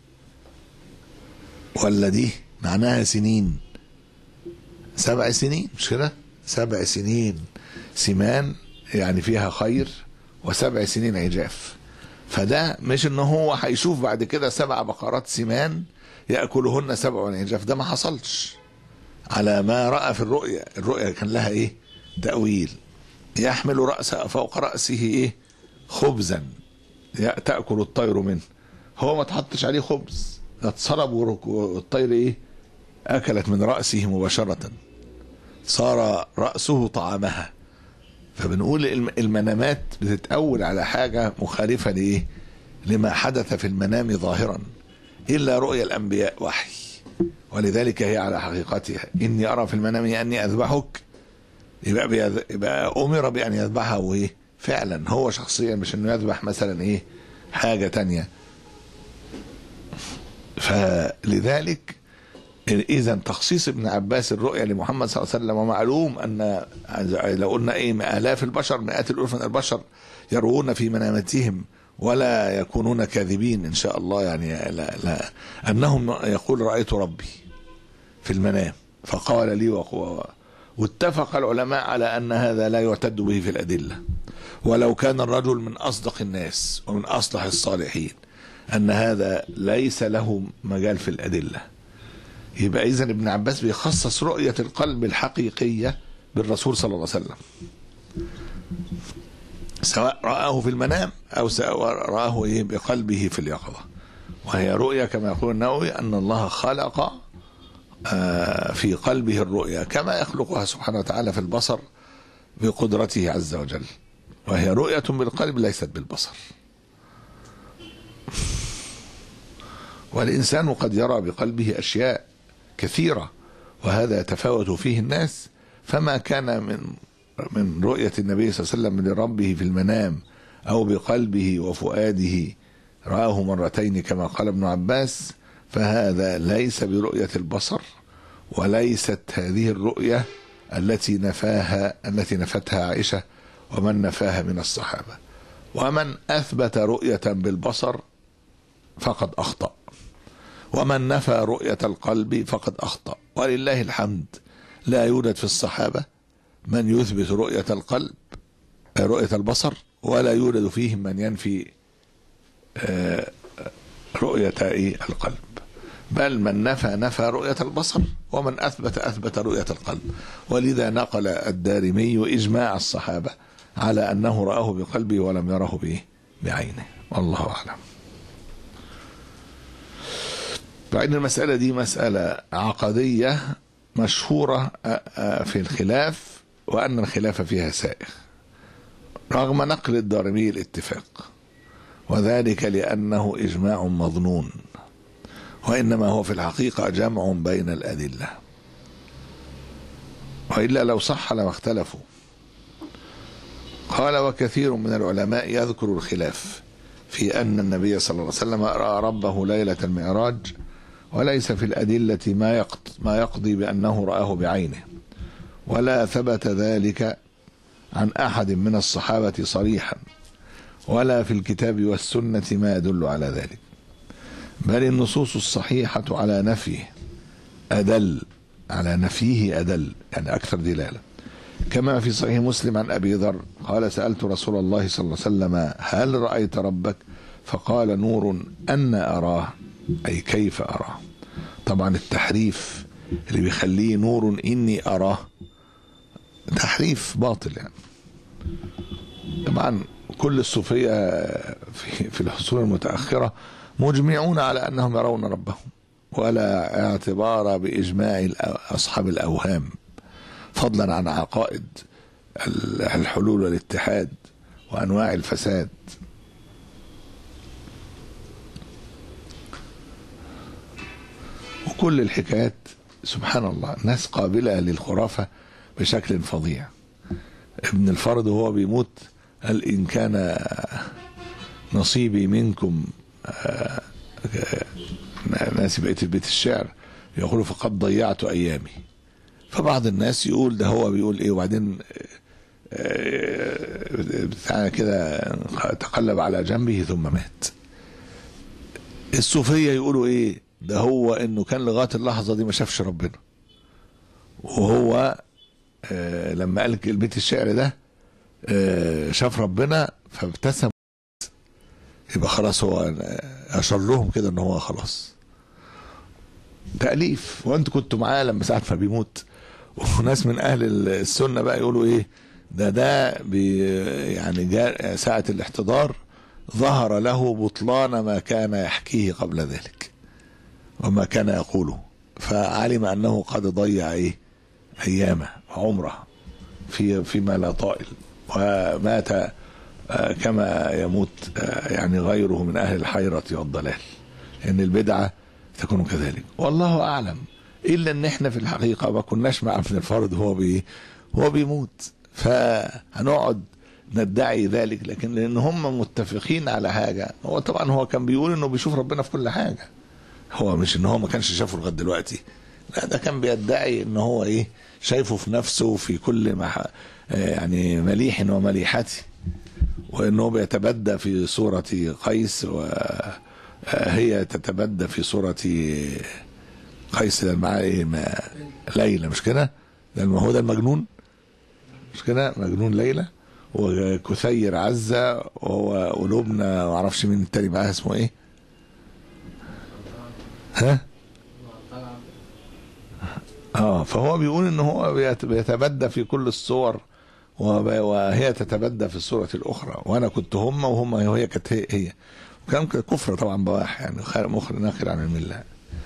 ولا دي معناها سنين سبع سنين؟ مش كده؟ سبع سنين سمان يعني فيها خير، وسبع سنين عجاف. فده مش ان هو هيشوف بعد كده سبع بقرات سمان يأكلهن سبع عجاف، ده ما حصلش على ما رأى في الرؤيا. الرؤيا كان لها ايه؟ تأويل. يحمل رأس فوق رأسه ايه؟ خبزا تأكل الطير منه. هو ما تحطش عليه خبز، اتصلب والطير ايه؟ أكلت من رأسه مباشرة، صار رأسه طعامها. فبنقول المنامات بتتأول على حاجة مخالفة لإيه؟ لما حدث في المنام ظاهرا، إلا رؤيا الأنبياء وحي، ولذلك هي على حقيقتها. إني أرى في المنام أني أذبحك، يبقى, يبقى أمر بأن يذبحه إيه؟ فعلا هو شخصيا، مش إنه يذبح مثلا إيه؟ حاجة تانية. فلذلك إذا تخصيص ابن عباس الرؤيا لمحمد صلى الله عليه وسلم، ومعلوم أن لو قلنا إيه آلاف البشر، مئات الألوف من البشر يروون في مناماتهم ولا يكونون كاذبين إن شاء الله، يعني لا لا أنهم يقول رأيت ربي في المنام فقال لي وقوة. واتفق العلماء على أن هذا لا يعتد به في الأدلة، ولو كان الرجل من أصدق الناس ومن أصلح الصالحين، أن هذا ليس له مجال في الأدلة. يبقى إذن ابن عباس بيخصص رؤية القلب الحقيقية بالرسول صلى الله عليه وسلم. سواء رآه في المنام أو سواء رآه إيه بقلبه في اليقظة. وهي رؤيا كما يقول النووي أن الله خلق في قلبه الرؤيا كما يخلقها سبحانه وتعالى في البصر بقدرته عز وجل، وهي رؤية بالقلب ليست بالبصر. والإنسان قد يرى بقلبه أشياء كثيرة، وهذا يتفاوت فيه الناس. فما كان من من رؤية النبي صلى الله عليه وسلم لربه في المنام أو بقلبه وفؤاده رآه مرتين كما قال ابن عباس، فهذا ليس برؤية البصر، وليست هذه الرؤية التي نفاها التي نفتها عائشة ومن نفاها من الصحابة. ومن أثبت رؤية بالبصر فقد أخطأ، ومن نفى رؤية القلب فقد أخطأ. ولله الحمد لا يوجد في الصحابة من يثبت رؤية القلب رؤية البصر، ولا يوجد فيهم من ينفي رؤية القلب، بل من نفى نفى رؤية البصر، ومن أثبت أثبت رؤية القلب. ولذا نقل الدارمي إجماع الصحابة على أنه رآه بقلبه ولم يره به بعينه، والله أعلم. فإن المسألة دي مسألة عقدية مشهورة في الخلاف، وأن الخلاف فيها سائغ رغم نقل الدارمي الاتفاق، وذلك لأنه إجماع مظنون، وإنما هو في الحقيقة جمع بين الأدلة، وإلا لو صح لما اختلفوا. قال: وكثير من العلماء يذكر الخلاف في أن النبي صلى الله عليه وسلم رأى ربه ليلة المعراج، وليس في الأدلة ما ما يقضي بأنه رآه بعينه، ولا ثبت ذلك عن أحد من الصحابة صريحا، ولا في الكتاب والسنة ما يدل على ذلك، بل النصوص الصحيحة على نفيه أدل على نفيه أدل يعني أكثر دلالة، كما في صحيح مسلم عن أبي ذر قال: سألت رسول الله صلى الله عليه وسلم: هل رأيت ربك؟ فقال: نور أن أراه، أي كيف أراه. طبعا التحريف اللي بيخليه نور إني أراه تحريف باطل يعني. طبعا كل الصوفية في, في العصور المتأخرة مجمعون على أنهم يرون ربهم، ولا اعتبار بإجماع أصحاب الأوهام، فضلا عن عقائد الحلول والاتحاد وأنواع الفساد. وكل الحكايات سبحان الله ناس قابلة للخرافة بشكل فظيع. ابن الفرد وهو بيموت قال: إن كان نصيبي منكم ناس بقيت بيت الشعر يقولوا فقد ضيعت أيامي. فبعض الناس يقول ده هو بيقول إيه، وبعدين بتاع كده تقلب على جنبه ثم مات. الصوفية يقولوا إيه، ده هو إنه كان لغاية اللحظة دي ما شافش ربنا، وهو آه لما قال البيت الشعر ده آه شاف ربنا فابتسم، يبقى خلاص هو أشر لهم كده إن هو خلاص تأليف. وأنتوا كنتوا معاه لما ساعة ما بيموت. وناس من أهل السنة بقى يقولوا إيه، ده ده بي يعني جاء ساعة الاحتضار ظهر له بطلان ما كان يحكيه قبل ذلك وما كان يقوله، فعلم أنه قد ضيع إيه أيامه عمره في فيما لا طائل، ومات كما يموت يعني غيره من أهل الحيرة والضلال، إن البدعة تكون كذلك. والله أعلم، إلا أن احنا في الحقيقة ما كناش مع ابن الفرد هو بي هو بيموت، فهنقعد ندعي ذلك. لكن لأن هم متفقين على حاجة، هو طبعا هو كان بيقول إنه بيشوف ربنا في كل حاجة، هو مش إن هو ما كانش شافه لغاية دلوقتي، لا ده كان بيدعي إن هو إيه شايفه في نفسه في كل ما يعني مليح ومليحته، وإنه بيتبدى في صورة قيس وهي تتبدى في صورة قيس مع إيه ما ليلى، مش كده؟ ده هو ده المجنون، مش كده؟ مجنون ليلى، وكثير عزة، وهو قلوبنا ما اعرفش مين التاني معاه اسمه ايه، ها اه فهو بيقول ان هو بيتبدى في كل الصور وهي تتبدى في الصورة الأخرى، وأنا كنت هم وهم وهي كانت هي, هي. وكان كفر طبعا بواح، يعني مخر ناخر عن الملة.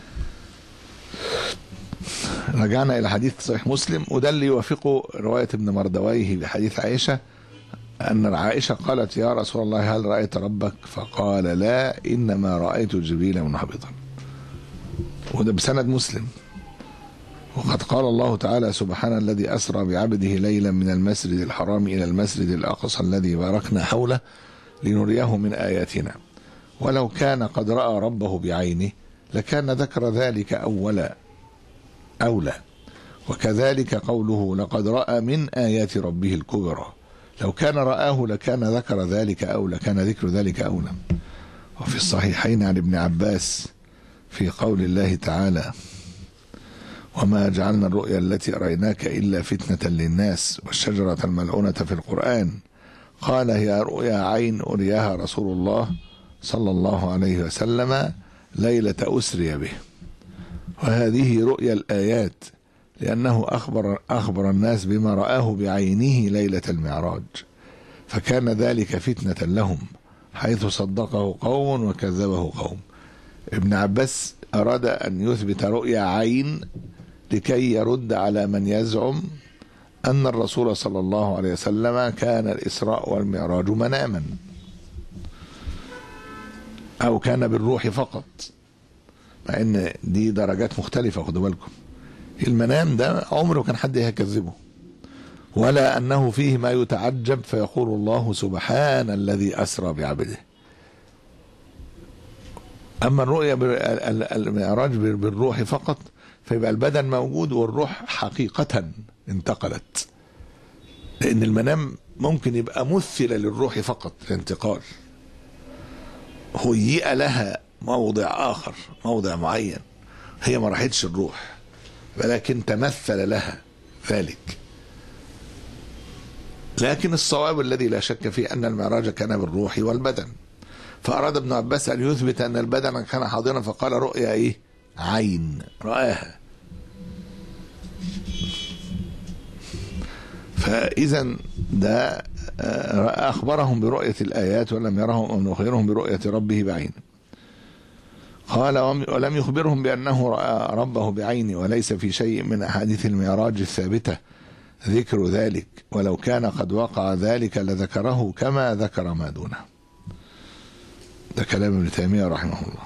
رجعنا إلى حديث صحيح مسلم، وده اللي يوافقه رواية ابن مردويه بحديث عائشة، أن عائشة قالت يا رسول الله هل رأيت ربك؟ فقال لا، إنما رأيت جبريل منهبطا. وده بسند مسلم. وقد قال الله تعالى سبحان الذي أسرى بعبده ليلا من المسجد الحرام إلى المسجد الأقصى الذي باركنا حوله لنريه من آياتنا، ولو كان قد رأى ربه بعينه لكان ذكر ذلك أولا أولى. وكذلك قوله لقد رأى من آيات ربه الكبرى، لو كان رآه لكان ذكر ذلك أولى، كان ذكر ذلك أولى. وفي الصحيحين عن ابن عباس في قول الله تعالى وما جعلنا الرؤيا التي أريناك إلا فتنة للناس والشجرة الملعونة في القرآن، قال هي رؤيا عين أرياها رسول الله صلى الله عليه وسلم ليلة أسري به، وهذه رؤيا الآيات لأنه أخبر, أخبر الناس بما رآه بعينه ليلة المعراج، فكان ذلك فتنة لهم حيث صدقه قوم وكذبه قوم. ابن عباس أراد أن يثبت رؤيا عين لكي يرد على من يزعم أن الرسول صلى الله عليه وسلم كان الإسراء والمعراج مناما أو كان بالروح فقط، مع أن دي درجات مختلفة. خدوا بالكم، المنام ده عمره كان حد يكذبه، ولا أنه فيه ما يتعجب فيقول الله سبحان الذي أسرى بعبده. أما الرؤيا المعراج بالروح فقط فيبقى البدن موجود والروح حقيقة انتقلت، لأن المنام ممكن يبقى مثل للروح فقط الانتقال، هيئ لها موضع آخر، موضع معين، هي ما راحتش الروح ولكن تمثل لها ذلك. لكن الصواب الذي لا شك فيه أن المعراج كان بالروح والبدن، فأراد ابن عباس أن يثبت أن البدن كان حاضرا فقال رؤيا إيه؟ عين رآها. فإذا ده أخبرهم برؤية الآيات ولم يرهم أن نخبرهم برؤية ربه بعين. قال ولم يخبرهم بأنه رأى ربه بعينه، وليس في شيء من أحاديث المعراج الثابتة ذكر ذلك، ولو كان قد وقع ذلك لذكره كما ذكر ما دونه. ده كلام ابن تيمية رحمه الله.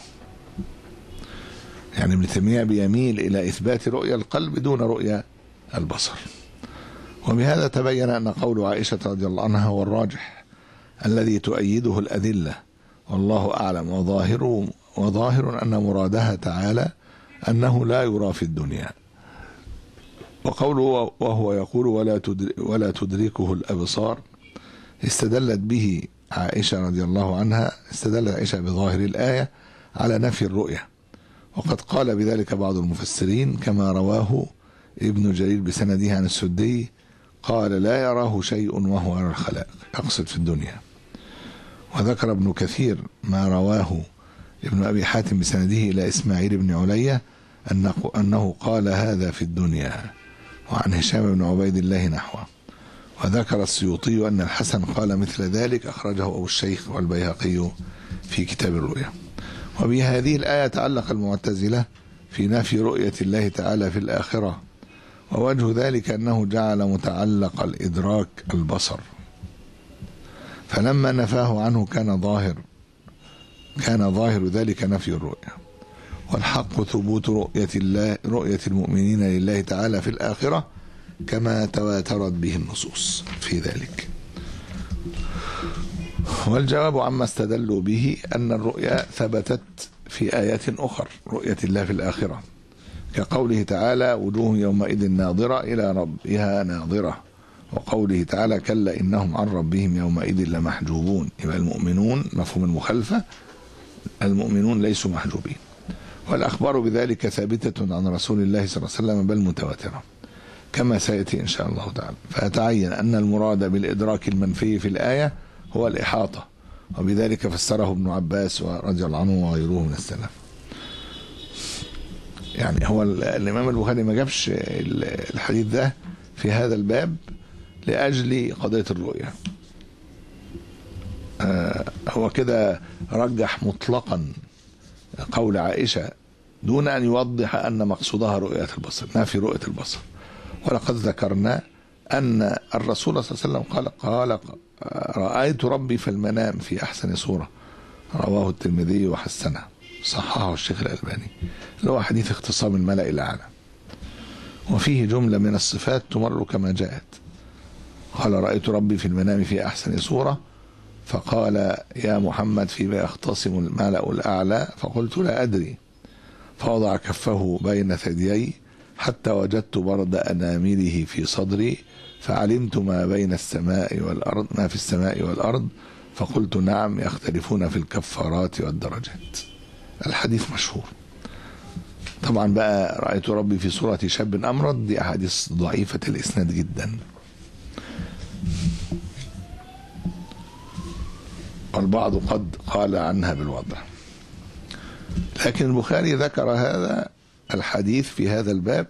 يعني ابن تيمية بيميل إلى إثبات رؤيا القلب دون رؤيا البصر. وبهذا تبين أن قول عائشة رضي الله عنها هو الراجح الذي تؤيده الأدلة، والله أعلم. وظاهر وظاهر أن مرادها تعالى أنه لا يرى في الدنيا. وقوله وهو يقول ولا ولا تدركه الأبصار استدلت به عائشة رضي الله عنها، استدلت عائشة بظاهر الآية على نفي الرؤية، وقد قال بذلك بعض المفسرين كما رواه ابن جرير بسنده عن السدي قال لا يراه شيء وهو يرى الخلائق، يقصد في الدنيا. وذكر ابن كثير ما رواه ابن أبي حاتم بسنده إلى إسماعيل بن علية أنه قال هذا في الدنيا، وعن هشام بن عبيد الله نحوه. وذكر السيوطي أن الحسن قال مثل ذلك، أخرجه أبو الشيخ والبيهقي في كتاب الرؤيا. وبهذه الآية تعلق المعتزلة في نفي رؤية الله تعالى في الآخرة، ووجه ذلك أنه جعل متعلق الإدراك البصر، فلما نفاه عنه كان ظاهر كان ظاهر ذلك نفي الرؤيا، والحق ثبوت رؤية الله رؤية المؤمنين لله تعالى في الآخرة كما تواترت به النصوص في ذلك. والجواب عما استدلوا به أن الرؤيا ثبتت في آيات أخر، رؤية الله في الآخرة، كقوله تعالى وجوه يومئذ ناظرة إلى ربها ناظرة، وقوله تعالى كلا إنهم عن ربهم يومئذ لمحجوبون. يبقى المؤمنون مفهوم المخالفة، المؤمنون ليسوا محجوبين. والأخبار بذلك ثابتة عن رسول الله صلى الله عليه وسلم بل متواترة كما سيأتي إن شاء الله تعالى. فأتعين أن المراد بالإدراك المنفي في الآية هو الإحاطة، وبذلك فسره ابن عباس رضي الله عنه وغيره من السلف. يعني هو الإمام البخاري ما جابش الحديث ده في هذا الباب لأجل قضية الرؤية. آه هو كده رجح مطلقا قول عائشة دون أن يوضح أن مقصودها رؤية البصر، نافي رؤية البصر. ولقد ذكرنا أن الرسول صلى الله عليه وسلم قال قال رأيت ربي في المنام في أحسن صورة، رواه الترمذي وحسنه، صححه الشيخ الألباني، اللي هو حديث اختصام الملأ الأعلى، وفيه جملة من الصفات تمر كما جاءت. قال رأيت ربي في المنام في أحسن صورة، فقال يا محمد فيما يختصم الملأ الأعلى، فقلت لا أدري، فوضع كفه بين ثديي حتى وجدت برد أنامله في صدري، فعلمت ما بين السماء والأرض، ما في السماء والأرض، فقلت نعم يختلفون في الكفارات والدرجات. الحديث مشهور. طبعا بقى رأيت ربي في صورة شاب أمرد، دي أحاديث ضعيفة الإسناد جدا، والبعض قد قال عنها بالوضع. لكن البخاري ذكر هذا الحديث في هذا الباب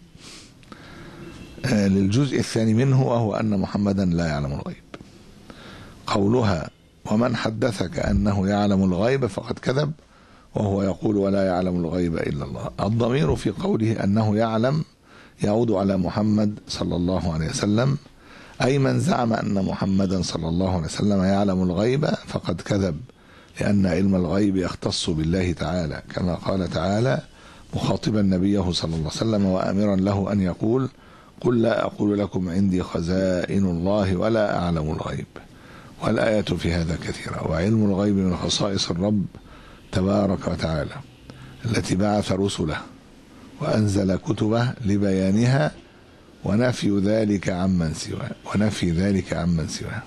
للجزء الثاني منه، وهو أن محمدا لا يعلم الغيب. قولها ومن حدثك أنه يعلم الغيب فقد كذب، وهو يقول ولا يعلم الغيب إلا الله. الضمير في قوله أنه يعلم يعود على محمد صلى الله عليه وسلم، أي من زعم أن محمدا صلى الله عليه وسلم يعلم الغيب فقد كذب، لأن علم الغيب يختص بالله تعالى، كما قال تعالى مخاطبا نبيه صلى الله عليه وسلم وآمرا له أن يقول قل لا أقول لكم عندي خزائن الله ولا أعلم الغيب. والآيات في هذا كثيرة. وعلم الغيب من خصائص الرب تبارك وتعالى التي بعث رسله وأنزل كتبه لبيانها، ونفي ذلك عمن سواه ونفي ذلك عمن سواه.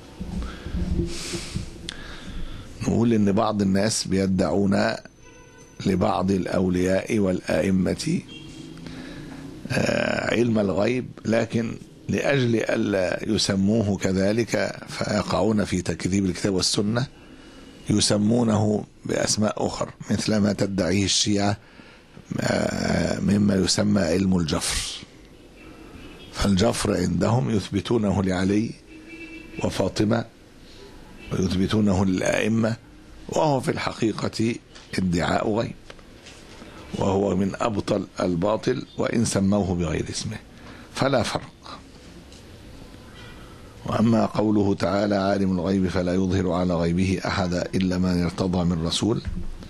نقول إن بعض الناس بيدعون لبعض الأولياء والآئمة علم الغيب، لكن لأجل ألا يسموه كذلك فيقعون في تكذيب الكتاب والسنة، يسمونه بأسماء أخرى، مثل ما تدعيه الشيعة مما يسمى علم الجفر. فالجفر عندهم يثبتونه لعلي وفاطمة ويثبتونه للآئمة، وهو في الحقيقة ادعاء غيب، وهو من أبطل الباطل وإن سموه بغير اسمه، فلا فرق. وأما قوله تعالى عالم الغيب فلا يظهر على غيبه أحدا إلا من ارتضى من رسول،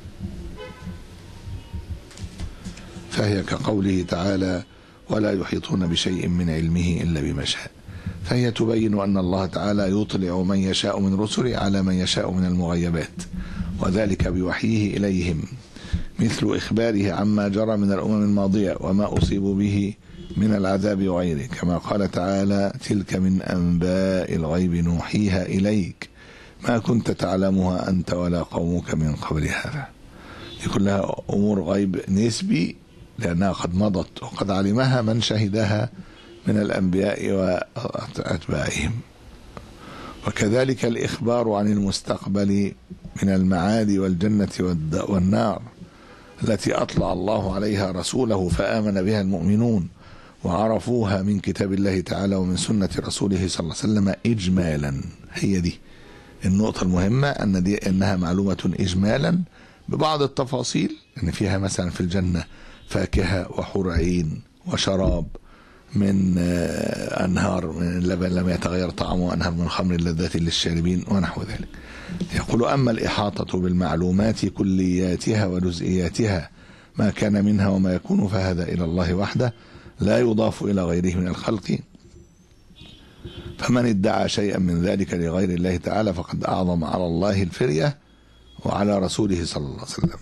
فهي كقوله تعالى ولا يحيطون بشيء من علمه إلا بما شاء، فهي تبين أن الله تعالى يطلع من يشاء من رسله على من يشاء من المغيبات، وذلك بوحيه إليهم، مثل إخباره عما جرى من الأمم الماضية وما أصيبوا به من العذاب وغيره، كما قال تعالى تلك من أنباء الغيب نوحيها إليك ما كنت تعلمها أنت ولا قومك من قبل هذا. دي كلها أمور غيب نسبي لأنها قد مضت وقد علمها من شهدها من الأنبياء وأتباعهم. وكذلك الإخبار عن المستقبل من المعاد والجنة والنار التي أطلع الله عليها رسوله فآمن بها المؤمنون وعرفوها من كتاب الله تعالى ومن سنة رسوله صلى الله عليه وسلم إجمالا. هي دي النقطة المهمة، أن دي إنها معلومة إجمالا ببعض التفاصيل، أن فيها مثلا في الجنة فاكهة وحور عين وشراب من أنهار من اللبن لم يتغير طعمه، وأنهار من خمر لذة للشاربين ونحو ذلك. يقول أما الإحاطة بالمعلومات كلياتها وجزئياتها ما كان منها وما يكون فهذا إلى الله وحده لا يضاف إلى غيره من الخلق، فمن ادعى شيئا من ذلك لغير الله تعالى فقد أعظم على الله الفرية وعلى رسوله صلى الله عليه وسلم.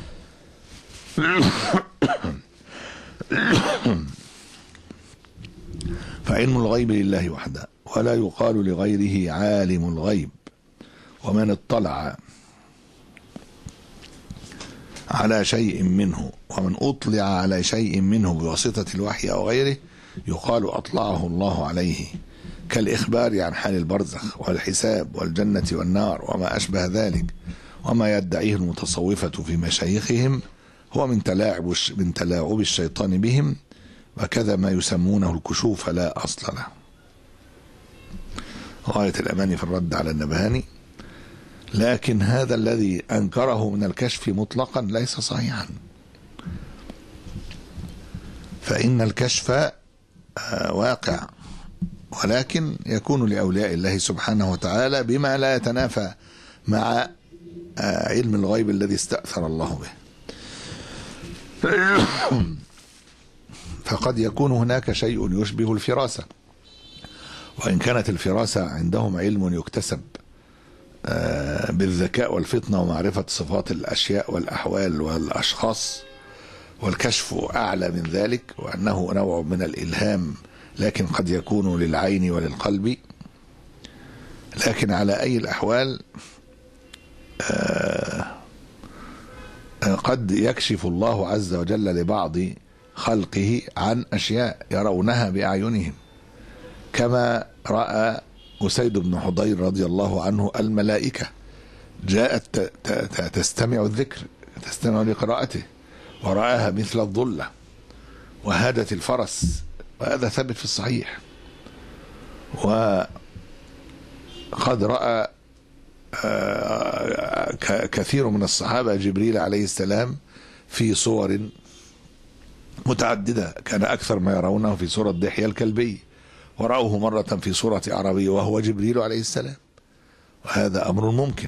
فعلم الغيب لله وحده ولا يقال لغيره عالم الغيب. ومن اطلع على شيء منه ومن أطلع على شيء منه بواسطة الوحي أو غيره يقال أطلعه الله عليه، كالإخبار عن حال البرزخ والحساب والجنة والنار وما أشبه ذلك. وما يدعيه المتصوفة في مشايخهم هو من تلاعب من تلاعب الشيطان بهم، وكذا ما يسمونه الكشوف لا أصل له. غاية الأماني في الرد على النبهاني. لكن هذا الذي أنكره من الكشف مطلقا ليس صحيحا، فإن الكشف واقع، ولكن يكون لأولياء الله سبحانه وتعالى بما لا يتنافى مع علم الغيب الذي استأثر الله به. فقد يكون هناك شيء يشبه الفراسة، وإن كانت الفراسة عندهم علم يكتسب بالذكاء والفطنة ومعرفة صفات الأشياء والأحوال والأشخاص، والكشف أعلى من ذلك، وأنه نوع من الإلهام لكن قد يكون للعين وللقلب. لكن على أي الأحوال قد يكشف الله عز وجل لبعض خلقه عن أشياء يرونها بأعينهم، كما رأى أسيد بن حضير رضي الله عنه الملائكة جاءت تستمع الذكر، تستمع لقراءته، ورآها مثل الظلة وهادت الفرس، وهذا ثابت في الصحيح. وقد رأى كثير من الصحابة جبريل عليه السلام في صور متعددة، كان أكثر ما يرونه في صورة دحية الكلبي، ورأوه مرة في صورة عربي وهو جبريل عليه السلام، وهذا أمر ممكن.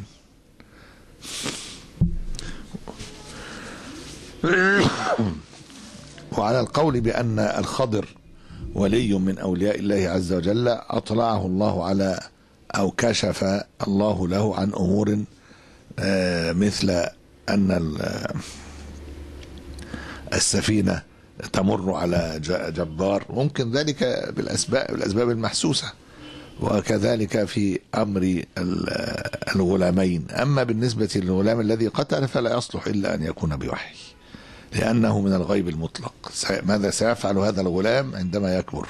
وعلى القول بأن الخضر ولي من أولياء الله عز وجل أطلعه الله على أو كشف الله له عن أمور مثل أن السفينة تمر على جبار، ممكن ذلك بالأسباب, بالأسباب المحسوسة، وكذلك في أمر الغلامين. أما بالنسبة للغلام الذي قتل فلا يصلح إلا أن يكون بوحي، لأنه من الغيب المطلق. ماذا سيفعل هذا الغلام عندما يكبر؟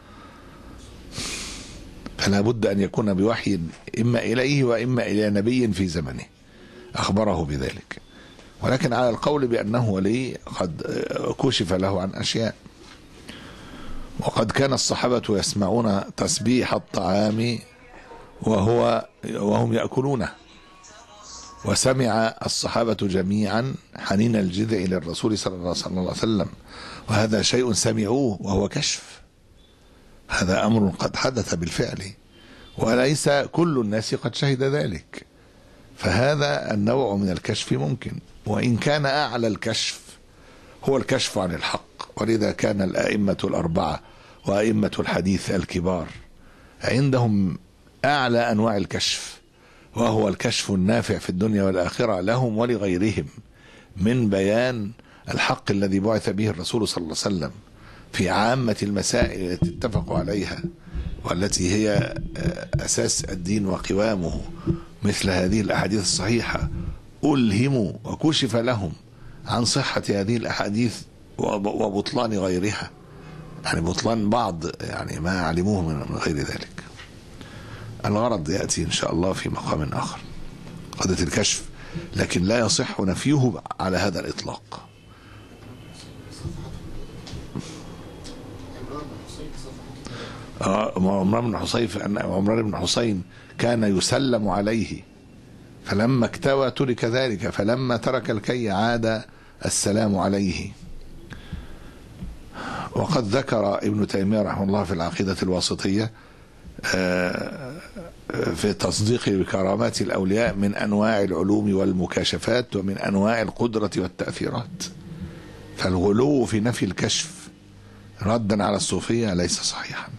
فلا بد أن يكون بوحي إما إليه وإما إلى نبي في زمنه أخبره بذلك. ولكن على القول بأنه ولي قد كشف له عن أشياء. وقد كان الصحابة يسمعون تسبيح الطعام وهو وهم يأكلونه، وسمع الصحابة جميعا حنين الجذع للرسول صلى الله عليه وسلم، وهذا شيء سمعوه وهو كشف. هذا أمر قد حدث بالفعل، وليس كل الناس قد شهد ذلك. فهذا النوع من الكشف ممكن، وإن كان أعلى الكشف هو الكشف عن الحق. ولذا كان الأئمة الأربعة وأئمة الحديث الكبار عندهم أعلى أنواع الكشف، وهو الكشف النافع في الدنيا والآخرة لهم ولغيرهم، من بيان الحق الذي بعث به الرسول صلى الله عليه وسلم في عامة المسائل التي اتفقوا عليها والتي هي أساس الدين وقوامه، مثل هذه الأحاديث الصحيحة. ألهموا وكشف لهم عن صحة هذه الأحاديث وبطلان غيرها، يعني بطلان بعض يعني ما علموه من غير ذلك. الغرض يأتي إن شاء الله في مقام آخر، قضية الكشف، لكن لا يصح نفيه على هذا الإطلاق. عمران بن حصين أن عمران بن حصين كان يسلم عليه، فلما اكتوى ترك ذلك، فلما ترك الكي عاد السلام عليه. وقد ذكر ابن تيمية رحمه الله في العقيدة الواسطية في تصديق بكرامات الأولياء من أنواع العلوم والمكاشفات ومن أنواع القدرة والتأثيرات. فالغلو في نفي الكشف ردا على الصوفية ليس صحيحا.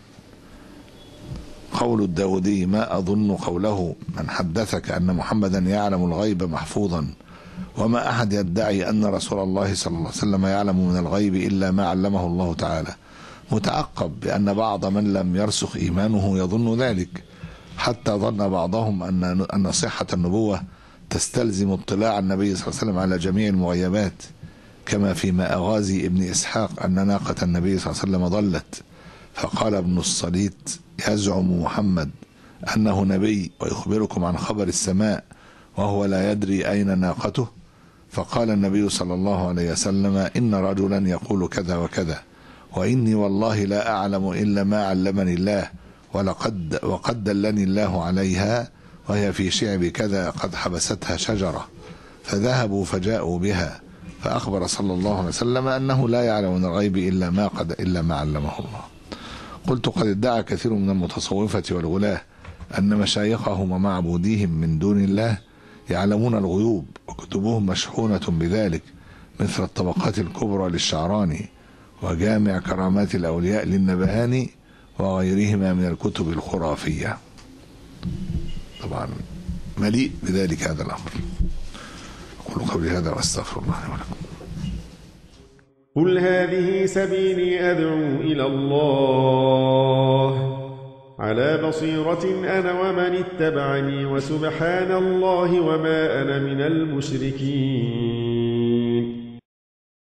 قول الداودي: ما أظن قوله من حدثك أن محمدا يعلم الغيب محفوظا، وما أحد يدعي أن رسول الله صلى الله عليه وسلم يعلم من الغيب إلا ما علمه الله تعالى، متعقب بأن بعض من لم يرسخ إيمانه يظن ذلك، حتى ظن بعضهم أن أن صحة النبوة تستلزم اطلاع النبي صلى الله عليه وسلم على جميع المغيبات، كما في مأغازي ابن إسحاق أن ناقة النبي صلى الله عليه وسلم ضلت، فقال ابن الصليت: يزعم محمد أنه نبي ويخبركم عن خبر السماء وهو لا يدري أين ناقته. فقال النبي صلى الله عليه وسلم: إن رجلا يقول كذا وكذا، وإني والله لا أعلم إلا ما علمني الله، ولقد وقد دلني الله عليها وهي في شعب كذا قد حبستها شجرة، فذهبوا فجاءوا بها، فأخبر صلى الله عليه وسلم أنه لا يعلم من الغيب إلا ما قد إلا ما علمه الله. قلت قد ادعى كثير من المتصوفة والغلاة أن مشايخهم ومعبوديهم من دون الله يعلمون الغيوب، وكتبهم مشحونة بذلك، مثل الطبقات الكبرى للشعراني وجامع كرامات الأولياء للنبهاني وغيرهما من الكتب الخرافية. طبعا مليء بذلك هذا الأمر. أقول قولي هذا وأستغفر الله ولكم. قل هذه سبيلي أدعو إلى الله على بصيرة أنا ومن اتبعني، وسبحان الله وما أنا من المشركين.